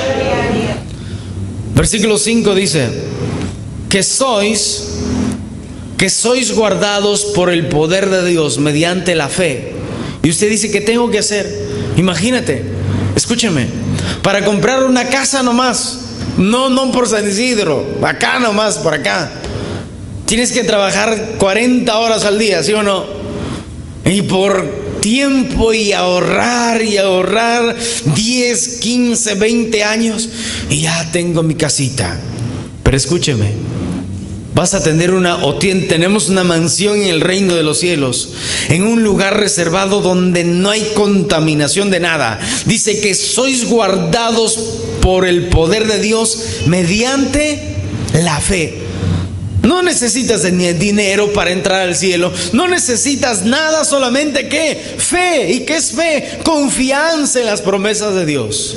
Versículo 5 dice que sois guardados por el poder de Dios mediante la fe. Y usted dice, ¿qué tengo que hacer? Imagínate, escúcheme, para comprar una casa nomás, no por San Isidro, acá nomás, por acá, tienes que trabajar 40 horas al día, ¿sí o no? Y por tiempo y ahorrar 10, 15, 20 años y ya tengo mi casita. Pero escúcheme, vas a tener tenemos una mansión en el reino de los cielos, en un lugar reservado donde no hay contaminación de nada. Dice que sois guardados por el poder de Dios mediante la fe. No necesitas ni dinero para entrar al cielo. No necesitas nada, solamente ¿qué? Fe. ¿Y qué es fe? Confianza en las promesas de Dios.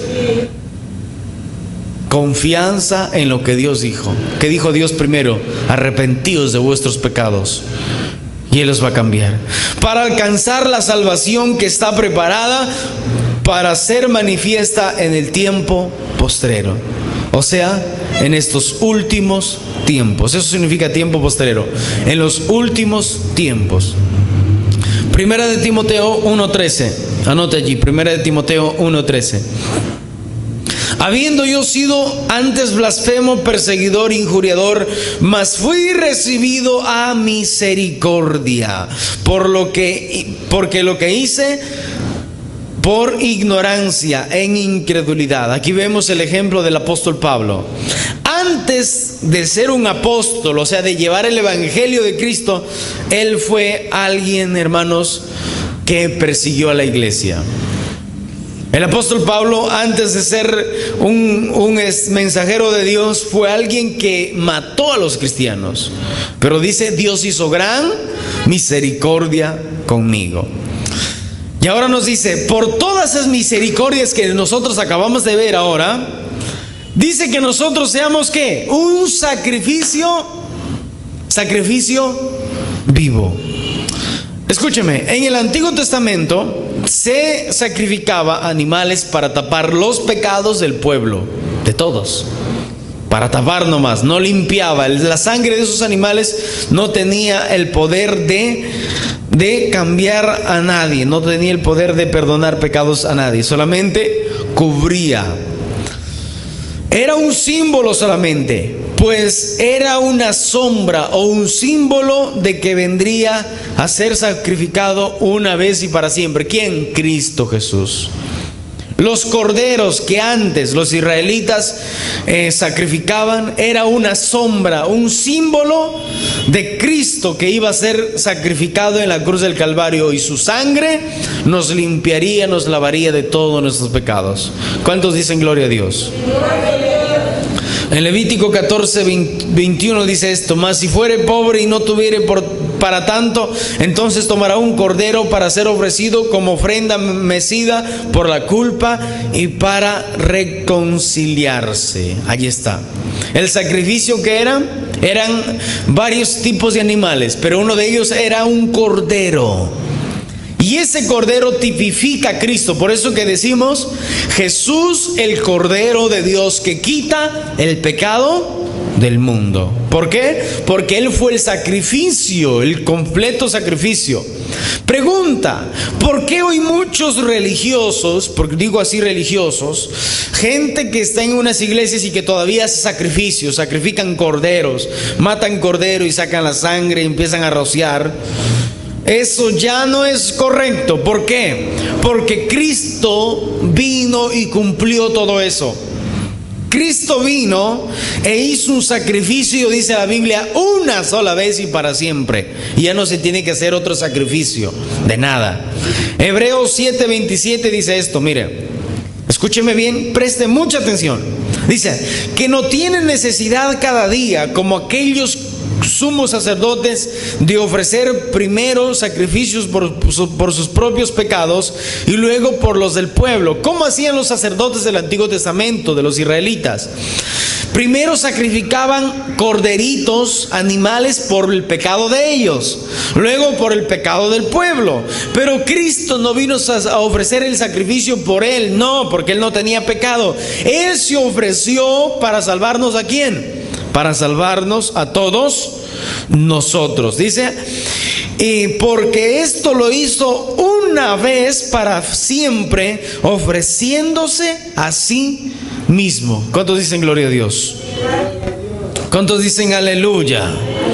Confianza en lo que Dios dijo. ¿Qué dijo Dios primero? Arrepentíos de vuestros pecados y Él los va a cambiar. Para alcanzar la salvación que está preparada para ser manifiesta en el tiempo postrero. O sea, en estos últimos tiempos. Eso significa tiempo postrero. En los últimos tiempos. Primera de Timoteo 1:13. Anote allí, Primera de Timoteo 1:13. Habiendo yo sido antes blasfemo, perseguidor, injuriador, mas fui recibido a misericordia, porque lo que hice por ignorancia, en incredulidad. Aquí vemos el ejemplo del apóstol Pablo. Antes de ser un apóstol, o sea, de llevar el evangelio de Cristo, él fue alguien, hermanos, que persiguió a la iglesia. El apóstol Pablo, antes de ser un mensajero de Dios, fue alguien que mató a los cristianos. Pero dice, Dios hizo gran misericordia conmigo. Y ahora nos dice, por todas esas misericordias que nosotros acabamos de ver ahora, dice que nosotros seamos ¿qué? Un sacrificio vivo. Escúcheme, en el Antiguo Testamento se sacrificaba animales para tapar los pecados del pueblo, de todos. Para tapar nomás, no limpiaba. La sangre de esos animales no tenía el poder de cambiar a nadie, no tenía el poder de perdonar pecados a nadie, solamente cubría. Era un símbolo solamente, pues era una sombra o un símbolo de que vendría a ser sacrificado una vez y para siempre. ¿Quién? Cristo Jesús. Los corderos que antes los israelitas sacrificaban era una sombra, un símbolo de Cristo que iba a ser sacrificado en la cruz del Calvario, y su sangre nos limpiaría, nos lavaría de todos nuestros pecados. ¿Cuántos dicen gloria a Dios? En Levítico 14, 21 dice esto: mas si fuere pobre y no tuviere para tanto, entonces tomará un cordero para ser ofrecido como ofrenda mecida por la culpa y para reconciliarse. Allí está. El sacrificio que eran varios tipos de animales, pero uno de ellos era un cordero. Y ese cordero tipifica a Cristo. Por eso que decimos: Jesús, el Cordero de Dios que quita el pecado del mundo. ¿Por qué? Porque Él fue el sacrificio, el completo sacrificio. Pregunta: ¿por qué hoy muchos religiosos, porque digo así religiosos, gente que está en unas iglesias y que todavía hace sacrificios, sacrifican corderos, matan cordero y sacan la sangre y empiezan a rociar? Eso ya no es correcto. ¿Por qué? Porque Cristo vino y cumplió todo eso. Cristo vino e hizo un sacrificio, dice la Biblia, una sola vez y para siempre. Y ya no se tiene que hacer otro sacrificio de nada. Hebreos 7:27 dice esto, mire, escúcheme bien, preste mucha atención. Dice que no tienen necesidad cada día, como aquellos sumos sacerdotes, de ofrecer primero sacrificios por sus propios pecados y luego por los del pueblo. ¿Cómo hacían los sacerdotes del Antiguo Testamento, de los israelitas? Primero sacrificaban corderitos, animales, por el pecado de ellos, luego por el pecado del pueblo. Pero Cristo no vino a ofrecer el sacrificio por Él, no, porque Él no tenía pecado. Él se ofreció para salvarnos. ¿A quién? Para salvarnos a todos nosotros. Dice, y porque esto lo hizo una vez para siempre, ofreciéndose a sí mismo. ¿Cuántos dicen gloria a Dios? ¿Cuántos dicen aleluya?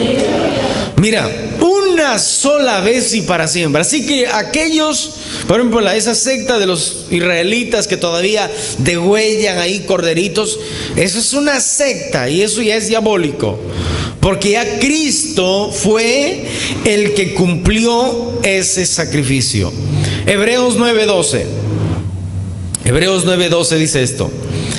Mira, una sola vez y para siempre. Así que aquellos, por ejemplo, esa secta de los israelitas que todavía degüellan ahí corderitos, eso es una secta y eso ya es diabólico. Porque ya Cristo fue el que cumplió ese sacrificio. Hebreos 9:12. Hebreos 9:12 dice esto: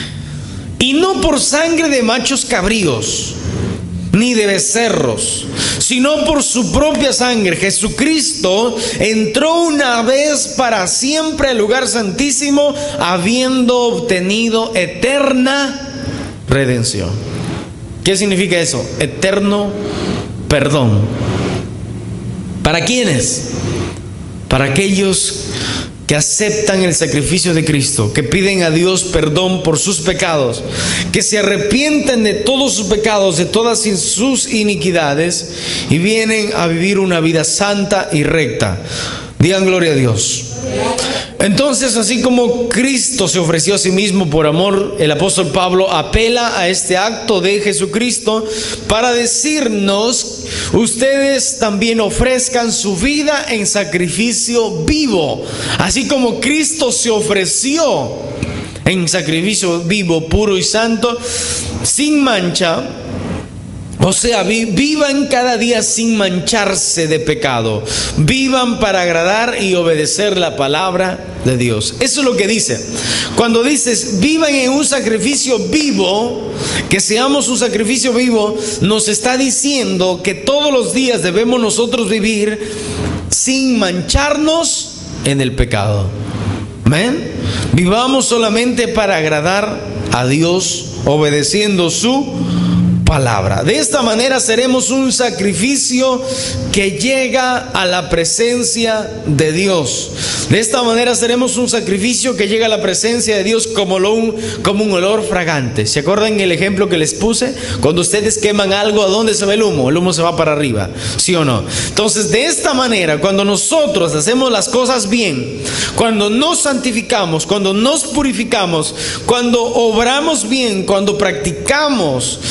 y no por sangre de machos cabríos, ni de becerros, sino por su propia sangre, Jesucristo entró una vez para siempre al lugar santísimo, habiendo obtenido eterna redención. ¿Qué significa eso? Eterno perdón. ¿Para quiénes? Para aquellos que aceptan el sacrificio de Cristo, que piden a Dios perdón por sus pecados, que se arrepienten de todos sus pecados, de todas sus iniquidades, y vienen a vivir una vida santa y recta. Digan gloria a Dios. Entonces, así como Cristo se ofreció a sí mismo por amor, el apóstol Pablo apela a este acto de Jesucristo para decirnos: ustedes también ofrezcan su vida en sacrificio vivo, así como Cristo se ofreció en sacrificio vivo, puro y santo, sin mancha. O sea, vivan cada día sin mancharse de pecado. Vivan para agradar y obedecer la palabra de Dios. Eso es lo que dice. Cuando dices vivan en un sacrificio vivo, que seamos un sacrificio vivo, nos está diciendo que todos los días debemos nosotros vivir sin mancharnos en el pecado. ¿Amén? Vivamos solamente para agradar a Dios, obedeciendo su palabra. De esta manera seremos un sacrificio que llega a la presencia de Dios. De esta manera seremos un sacrificio que llega a la presencia de Dios como un olor fragante. ¿Se acuerdan el ejemplo que les puse? Cuando ustedes queman algo, ¿a dónde se va el humo? El humo se va para arriba, ¿sí o no? Entonces, de esta manera, cuando nosotros hacemos las cosas bien, cuando nos santificamos, cuando nos purificamos, cuando obramos bien, cuando practicamos la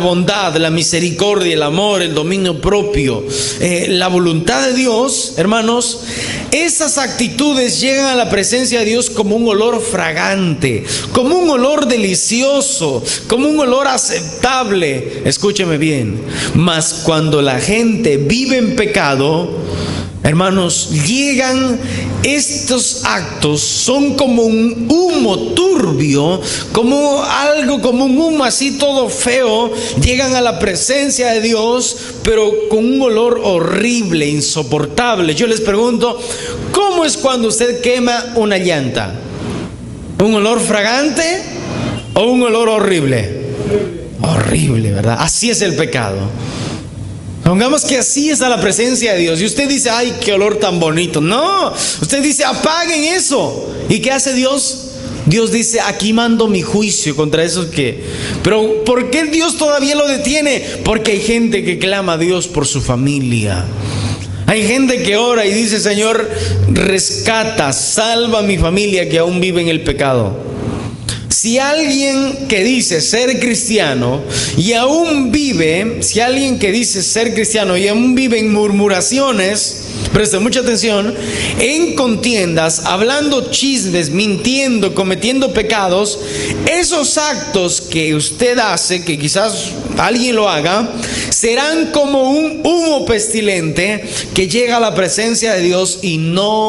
bondad, la misericordia, el amor, el dominio propio, la voluntad de Dios, hermanos, esas actitudes llegan a la presencia de Dios como un olor fragante, como un olor delicioso, como un olor aceptable. Escúcheme bien, mas cuando la gente vive en pecado, hermanos, llegan estos actos, son como un humo turbio, como algo, como un humo así todo feo, llegan a la presencia de Dios, pero con un olor horrible, insoportable. Yo les pregunto, ¿cómo es cuando usted quema una llanta? ¿Un olor fragante o un olor horrible? Horrible, ¿verdad? Así es el pecado. Pongamos que así está la presencia de Dios y usted dice, ay, qué olor tan bonito. No, usted dice, apaguen eso. ¿Y qué hace Dios? Dios dice, aquí mando mi juicio contra esos que... Pero ¿por qué Dios todavía lo detiene? Porque hay gente que clama a Dios por su familia. Hay gente que ora y dice, Señor, rescata, salva a mi familia que aún vive en el pecado. Si alguien que dice ser cristiano y aún vive, si alguien que dice ser cristiano y aún vive en murmuraciones, presten mucha atención, en contiendas, hablando chismes, mintiendo, cometiendo pecados, esos actos que usted hace, que quizás alguien lo haga, serán como un humo pestilente que llega a la presencia de Dios y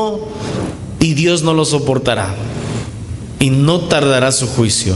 Dios no lo soportará. Y no tardará su juicio.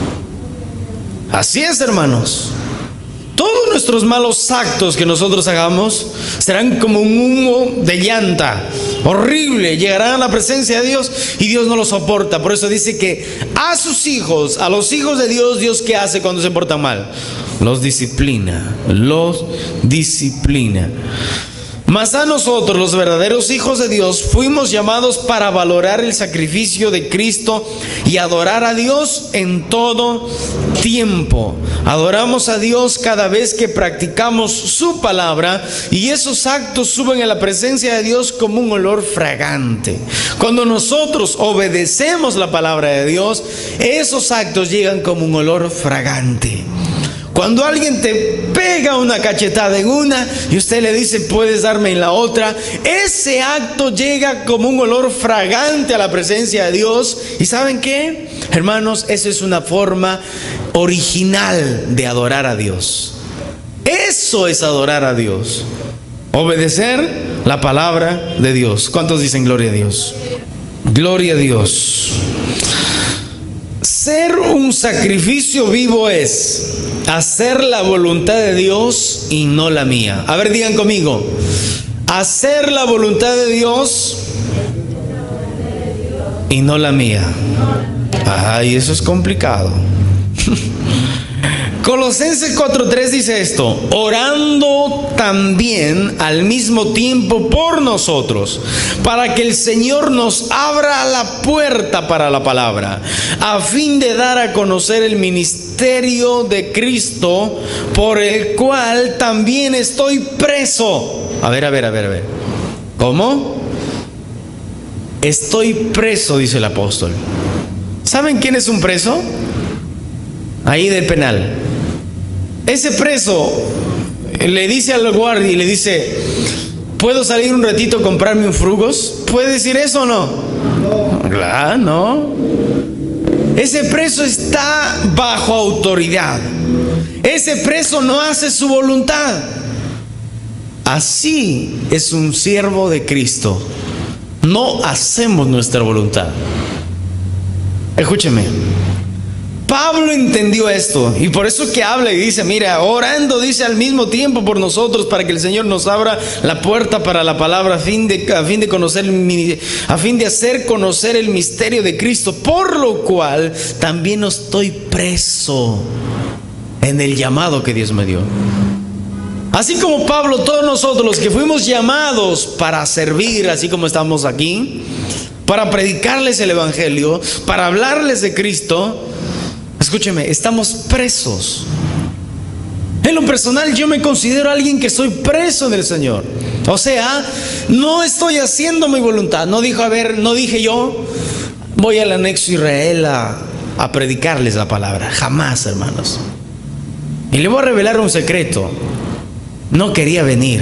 Así es, hermanos. Todos nuestros malos actos que nosotros hagamos serán como un humo de llanta, horrible, llegarán a la presencia de Dios y Dios no lo soporta. Por eso dice que a sus hijos, a los hijos de Dios, ¿Dios qué hace cuando se portan mal? Los disciplina, los disciplina. Mas a nosotros, los verdaderos hijos de Dios, fuimos llamados para valorar el sacrificio de Cristo y adorar a Dios en todo tiempo. Adoramos a Dios cada vez que practicamos su palabra y esos actos suben a la presencia de Dios como un olor fragante. Cuando nosotros obedecemos la palabra de Dios, esos actos llegan como un olor fragante. Cuando alguien te pega una cachetada en una y usted le dice, puedes darme en la otra, ese acto llega como un olor fragante a la presencia de Dios. ¿Y saben qué? Hermanos, eso es una forma original de adorar a Dios. Eso es adorar a Dios. Obedecer la palabra de Dios. ¿Cuántos dicen gloria a Dios? Gloria a Dios. Ser un sacrificio vivo es hacer la voluntad de Dios y no la mía. A ver, digan conmigo. Hacer la voluntad de Dios y no la mía. Ay, eso es complicado. Colosenses 4:3 dice esto: orando también al mismo tiempo por nosotros, para que el Señor nos abra la puerta para la palabra, a fin de dar a conocer el ministerio de Cristo, por el cual también estoy preso. A ver. ¿Cómo? Estoy preso, dice el apóstol. ¿Saben quién es un preso? Ahí del penal. Ese preso le dice al guardia y le dice, ¿puedo salir un ratito a comprarme un frugos? ¿Puede decir eso o no? Claro, no. Ese preso está bajo autoridad. Ese preso no hace su voluntad. Así es un siervo de Cristo. No hacemos nuestra voluntad. Escúcheme. Pablo entendió esto y por eso que habla y dice, mira, orando, dice, al mismo tiempo por nosotros, para que el Señor nos abra la puerta para la palabra, a fin de hacer conocer el misterio de Cristo, por lo cual también no estoy preso en el llamado que Dios me dio. Así como Pablo, todos nosotros los que fuimos llamados para servir, así como estamos aquí, para predicarles el evangelio, para hablarles de Cristo. Escúcheme, estamos presos. En lo personal, yo me considero alguien que soy preso del Señor. O sea, no estoy haciendo mi voluntad. No dije yo, voy al anexo Israel a predicarles la palabra. Jamás, hermanos. Y le voy a revelar un secreto. No quería venir.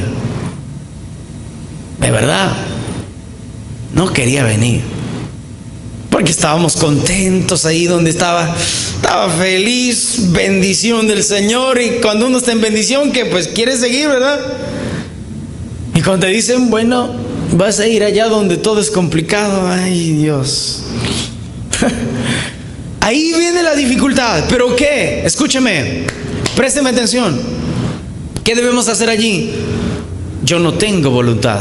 De verdad. No quería venir. Porque estábamos contentos ahí donde estaba. Estaba feliz, bendición del Señor. Y cuando uno está en bendición, que pues quiere seguir, ¿verdad? Y cuando te dicen, bueno, vas a ir allá donde todo es complicado. Ay, Dios. Ahí viene la dificultad. ¿Pero qué? Escúcheme. Présteme atención. ¿Qué debemos hacer allí? Yo no tengo voluntad.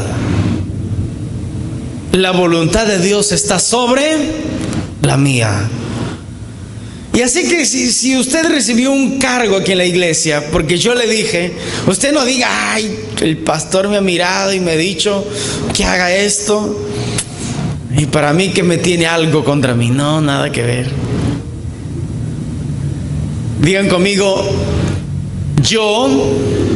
La voluntad de Dios está sobre la mía. Y así que si usted recibió un cargo aquí en la iglesia, porque yo le dije, usted no diga, ay, el pastor me ha mirado y me ha dicho que haga esto, y para mí que me tiene algo contra mí. No, nada que ver. Digan conmigo, yo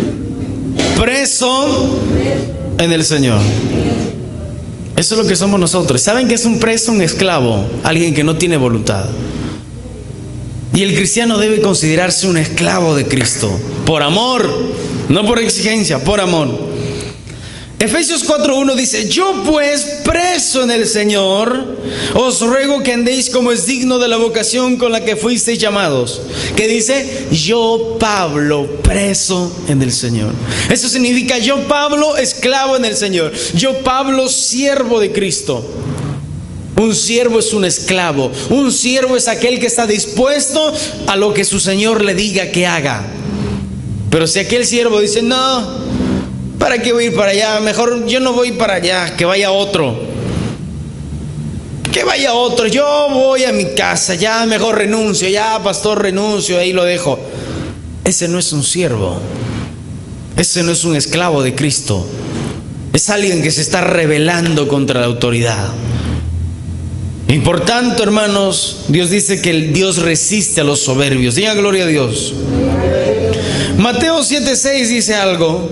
preso en el Señor. Eso es lo que somos nosotros. ¿Saben qué es un preso? Un esclavo, alguien que no tiene voluntad. Y el cristiano debe considerarse un esclavo de Cristo, por amor, no por exigencia, por amor. Efesios 4:1 dice, yo pues, preso en el Señor, os ruego que andéis como es digno de la vocación con la que fuisteis llamados. ¿Qué dice? Yo, Pablo, preso en el Señor. Eso significa yo, Pablo, esclavo en el Señor. Yo, Pablo, siervo de Cristo. Un siervo es un esclavo. Un siervo es aquel que está dispuesto a lo que su Señor le diga que haga. Pero si aquel siervo dice, no, ¿para qué voy a ir para allá? Mejor yo no voy para allá, que vaya otro. Que vaya otro, yo voy a mi casa, ya mejor renuncio, ya pastor renuncio, ahí lo dejo. Ese no es un siervo. Ese no es un esclavo de Cristo. Es alguien que se está rebelando contra la autoridad. Y por tanto, hermanos, Dios dice que el Dios resiste a los soberbios. Diga gloria a Dios. Mateo 7:6 dice algo.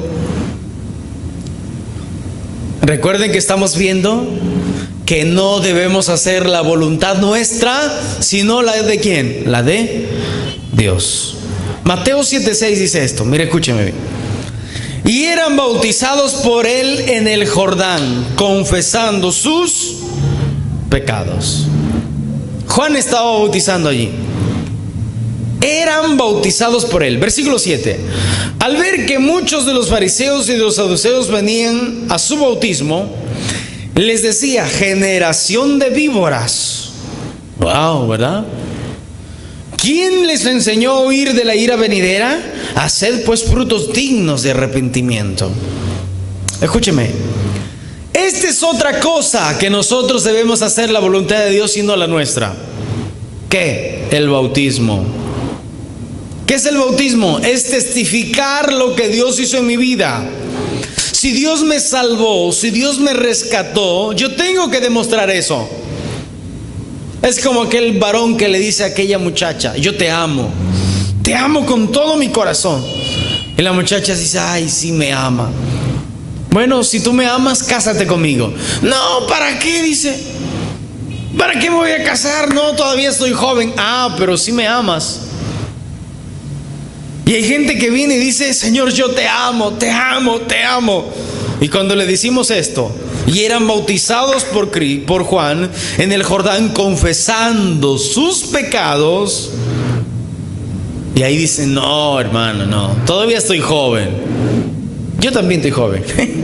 Recuerden que estamos viendo que no debemos hacer la voluntad nuestra, sino la de ¿quién? La de Dios. Mateo 7:6 dice esto. Mire, escúcheme bien. Y eran bautizados por él en el Jordán, confesando sus pecados. Juan estaba bautizando allí. Eran bautizados por él. Versículo 7. Al ver que muchos de los fariseos y de los saduceos venían a su bautismo, les decía, generación de víboras. Wow, ¿verdad? ¿Quién les enseñó a huir de la ira venidera? Haced pues frutos dignos de arrepentimiento. Escúcheme. Esta es otra cosa que nosotros debemos hacer, la voluntad de Dios y no la nuestra. ¿Qué? El bautismo. ¿Qué es el bautismo? Es testificar lo que Dios hizo en mi vida. Si Dios me salvó, si Dios me rescató, yo tengo que demostrar eso. Es como aquel varón que le dice a aquella muchacha, yo te amo con todo mi corazón. Y la muchacha dice, ay, sí me ama. Bueno, si tú me amas, cásate conmigo. No, ¿para qué? Dice. ¿Para qué me voy a casar? No, todavía estoy joven. Ah, pero sí me amas. Y hay gente que viene y dice, Señor, yo te amo, te amo, te amo. Y cuando le decimos esto, y eran bautizados por Juan en el Jordán, confesando sus pecados. Y ahí dicen, no, hermano, no, todavía estoy joven. Yo también estoy joven.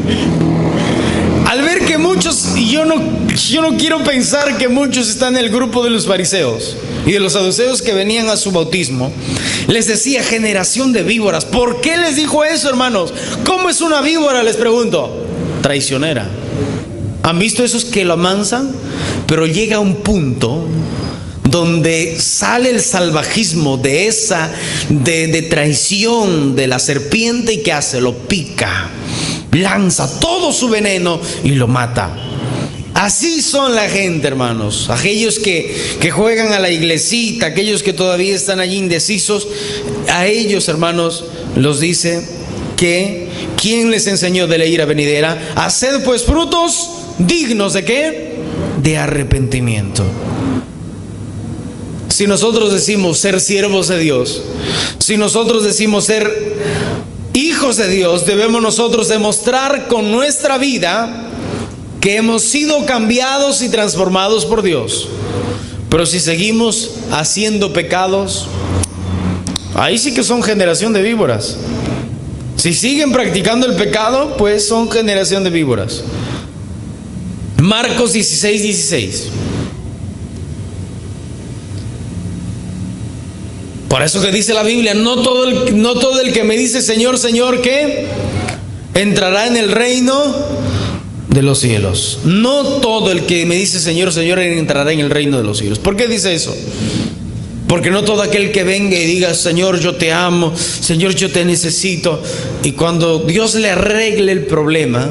Al ver que muchos, y yo no quiero pensar que muchos están en el grupo de los fariseos y de los saduceos que venían a su bautismo, les decía, generación de víboras. ¿Por qué les dijo eso, hermanos? ¿Cómo es una víbora? Les pregunto. Traicionera. ¿Han visto esos que lo amansan? Pero llega un punto donde sale el salvajismo de esa de traición de la serpiente, y ¿qué hace? Lo pica, lanza todo su veneno y lo mata. Así son la gente, hermanos. Aquellos que juegan a la iglesita, aquellos que todavía están allí indecisos, a ellos, hermanos, los dice que ¿quién les enseñó de la ira venidera? Haced pues frutos dignos ¿de qué? De arrepentimiento. si nosotros decimos ser siervos de Dios, si nosotros decimos ser hijos de Dios, debemos nosotros demostrar con nuestra vida que hemos sido cambiados y transformados por Dios. Pero si seguimos haciendo pecados, ahí sí que son generación de víboras. Si siguen practicando el pecado, pues son generación de víboras. Marcos 16:16. Por eso que dice la Biblia, no todo el que me dice Señor, Señor, ¿qué? Entrará en el reino de los cielos. No todo el que me dice Señor, Señor, entrará en el reino de los cielos. ¿Por qué dice eso? Porque no todo aquel que venga y diga Señor, yo te amo, Señor, yo te necesito, y cuando Dios le arregle el problema,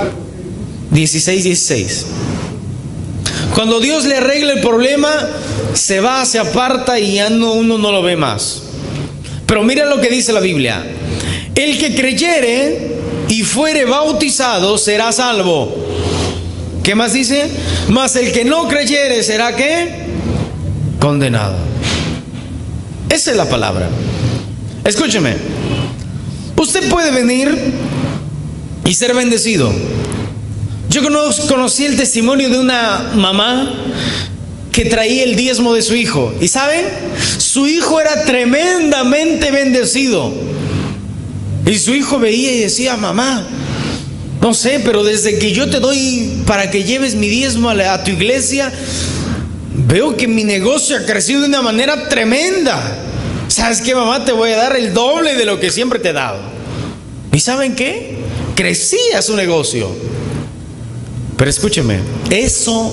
16:16, cuando Dios le arregle el problema, se va, se aparta y ya uno no lo ve más. Pero mira lo que dice la Biblia: el que creyere y fuere bautizado será salvo. ¿Qué más dice? Mas el que no creyere será ¿qué? Condenado. Esa es la palabra. Escúcheme, usted puede venir y ser bendecido. Yo conocí el testimonio de una mamá que traía el diezmo de su hijo. ¿Y saben? Su hijo era tremendamente bendecido. Y su hijo veía y decía: mamá, no sé, pero desde que yo te doy para que lleves mi diezmo a tu iglesia, veo que mi negocio ha crecido de una manera tremenda. ¿Sabes qué, mamá? Te voy a dar el doble de lo que siempre te he dado. ¿Y saben qué? Crecía su negocio. Pero escúcheme, eso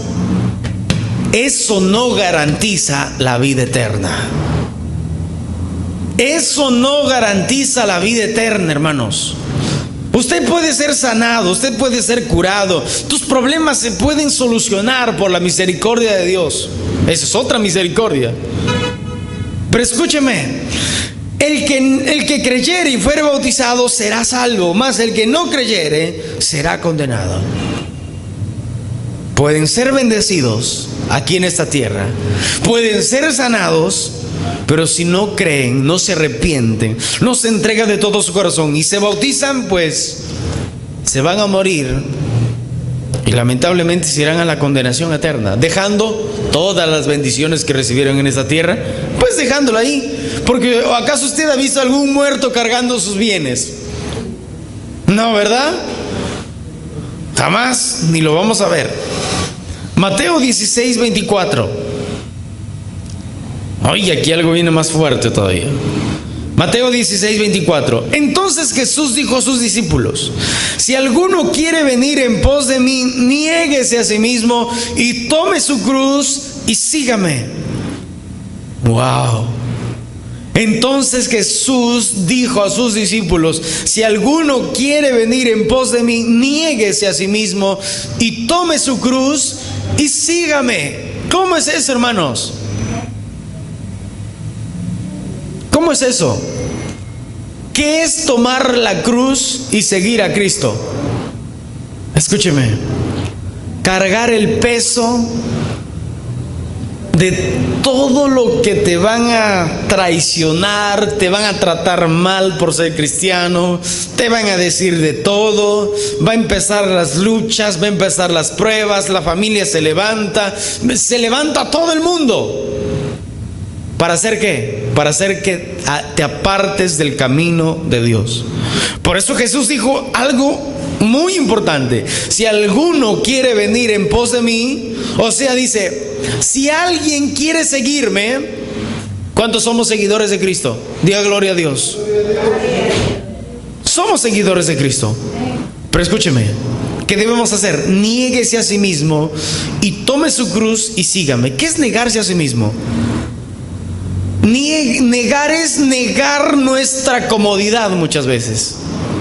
no garantiza la vida eterna. Eso no garantiza la vida eterna, hermanos. Usted puede ser sanado, usted puede ser curado, tus problemas se pueden solucionar por la misericordia de Dios. Esa es otra misericordia. Pero escúcheme, el que creyere y fuere bautizado será salvo, mas el que no creyere será condenado. Pueden ser bendecidos aquí en esta tierra, pueden ser sanados, pero si no creen, no se arrepienten, no se entregan de todo su corazón y se bautizan, pues se van a morir y lamentablemente se irán a la condenación eterna, dejando todas las bendiciones que recibieron en esta tierra, pues dejándolo ahí. Porque ¿acaso usted ha visto algún muerto cargando sus bienes? No, ¿verdad? Jamás, ni lo vamos a ver. Mateo 16:24. Oye, aquí algo viene más fuerte todavía. Mateo 16:24. Entonces Jesús dijo a sus discípulos: si alguno quiere venir en pos de mí, niéguese a sí mismo y tome su cruz y sígame. Wow. Entonces Jesús dijo a sus discípulos: si alguno quiere venir en pos de mí, niéguese a sí mismo y tome su cruz y sígame. ¿Cómo es eso, hermanos? ¿Cómo es eso? ¿Qué es tomar la cruz y seguir a Cristo? Escúcheme, cargar el peso de todo lo que te van a traicionar, te van a tratar mal por ser cristiano, te van a decir de todo, va a empezar las luchas, va a empezar las pruebas, la familia se levanta todo el mundo. ¿Para hacer qué? Para hacer que te apartes del camino de Dios. Por eso Jesús dijo algo muy importante: si alguno quiere venir en pos de mí, o sea, dice, si alguien quiere seguirme. ¿Cuántos somos seguidores de Cristo? Diga gloria a Dios. Somos seguidores de Cristo. Pero escúcheme, ¿qué debemos hacer? Niéguese a sí mismo y tome su cruz y sígame. ¿Qué es negarse a sí mismo? Negar es negar nuestra comodidad muchas veces.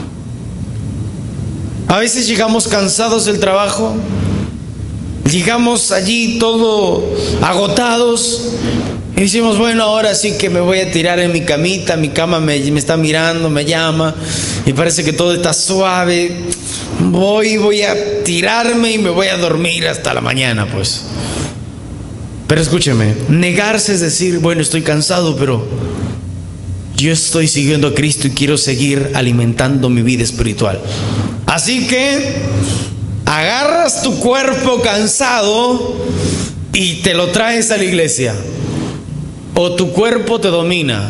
A veces llegamos cansados del trabajo, llegamos allí todo agotados y decimos: bueno, ahora sí que me voy a tirar en mi camita, mi cama me está mirando, me llama y parece que todo está suave. Voy a tirarme y me voy a dormir hasta la mañana, pues. Pero escúcheme, negarse es decir, bueno, estoy cansado, pero yo estoy siguiendo a Cristo y quiero seguir alimentando mi vida espiritual. Así que agarras tu cuerpo cansado y te lo traes a la iglesia. O tu cuerpo te domina.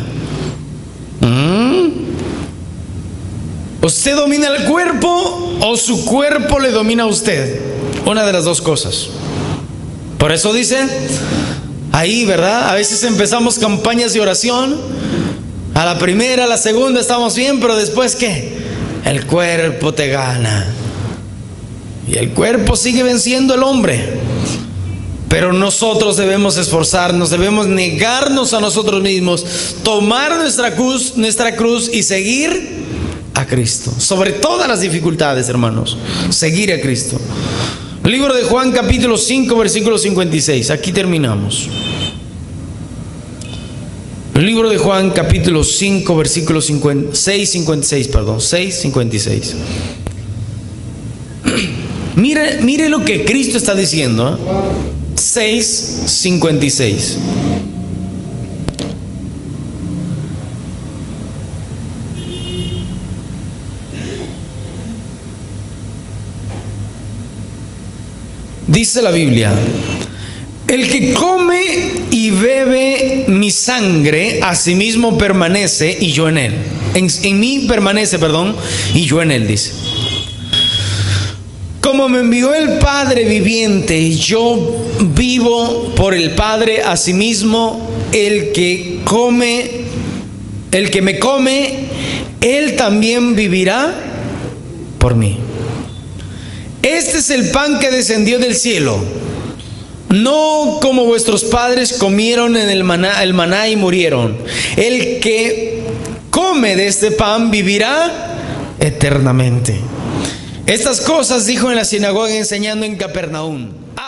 ¿Usted domina el cuerpo o su cuerpo le domina a usted? Una de las dos cosas. Por eso dice ahí, ¿verdad? A veces empezamos campañas de oración. A la primera, a la segunda estamos bien, pero después ¿qué? El cuerpo te gana. Y el cuerpo sigue venciendo al hombre. Pero nosotros debemos esforzarnos, debemos negarnos a nosotros mismos, tomar nuestra cruz y seguir a Cristo. Sobre todas las dificultades, hermanos, seguir a Cristo. El libro de Juan, capítulo 5, versículo 56. Aquí terminamos. El libro de Juan, capítulo 5, versículo 6:56. Mire lo que Cristo está diciendo, 6:56. Dice la Biblia: el que come y bebe mi sangre, asimismo permanece y yo en él. En mí permanece, y yo en él, dice. Como me envió el Padre viviente y yo vivo por el Padre, asimismo el que me come, él también vivirá por mí. Este es el pan que descendió del cielo, no como vuestros padres comieron en el maná y murieron. El que come de este pan vivirá eternamente. Estas cosas dijo en la sinagoga enseñando en Capernaum.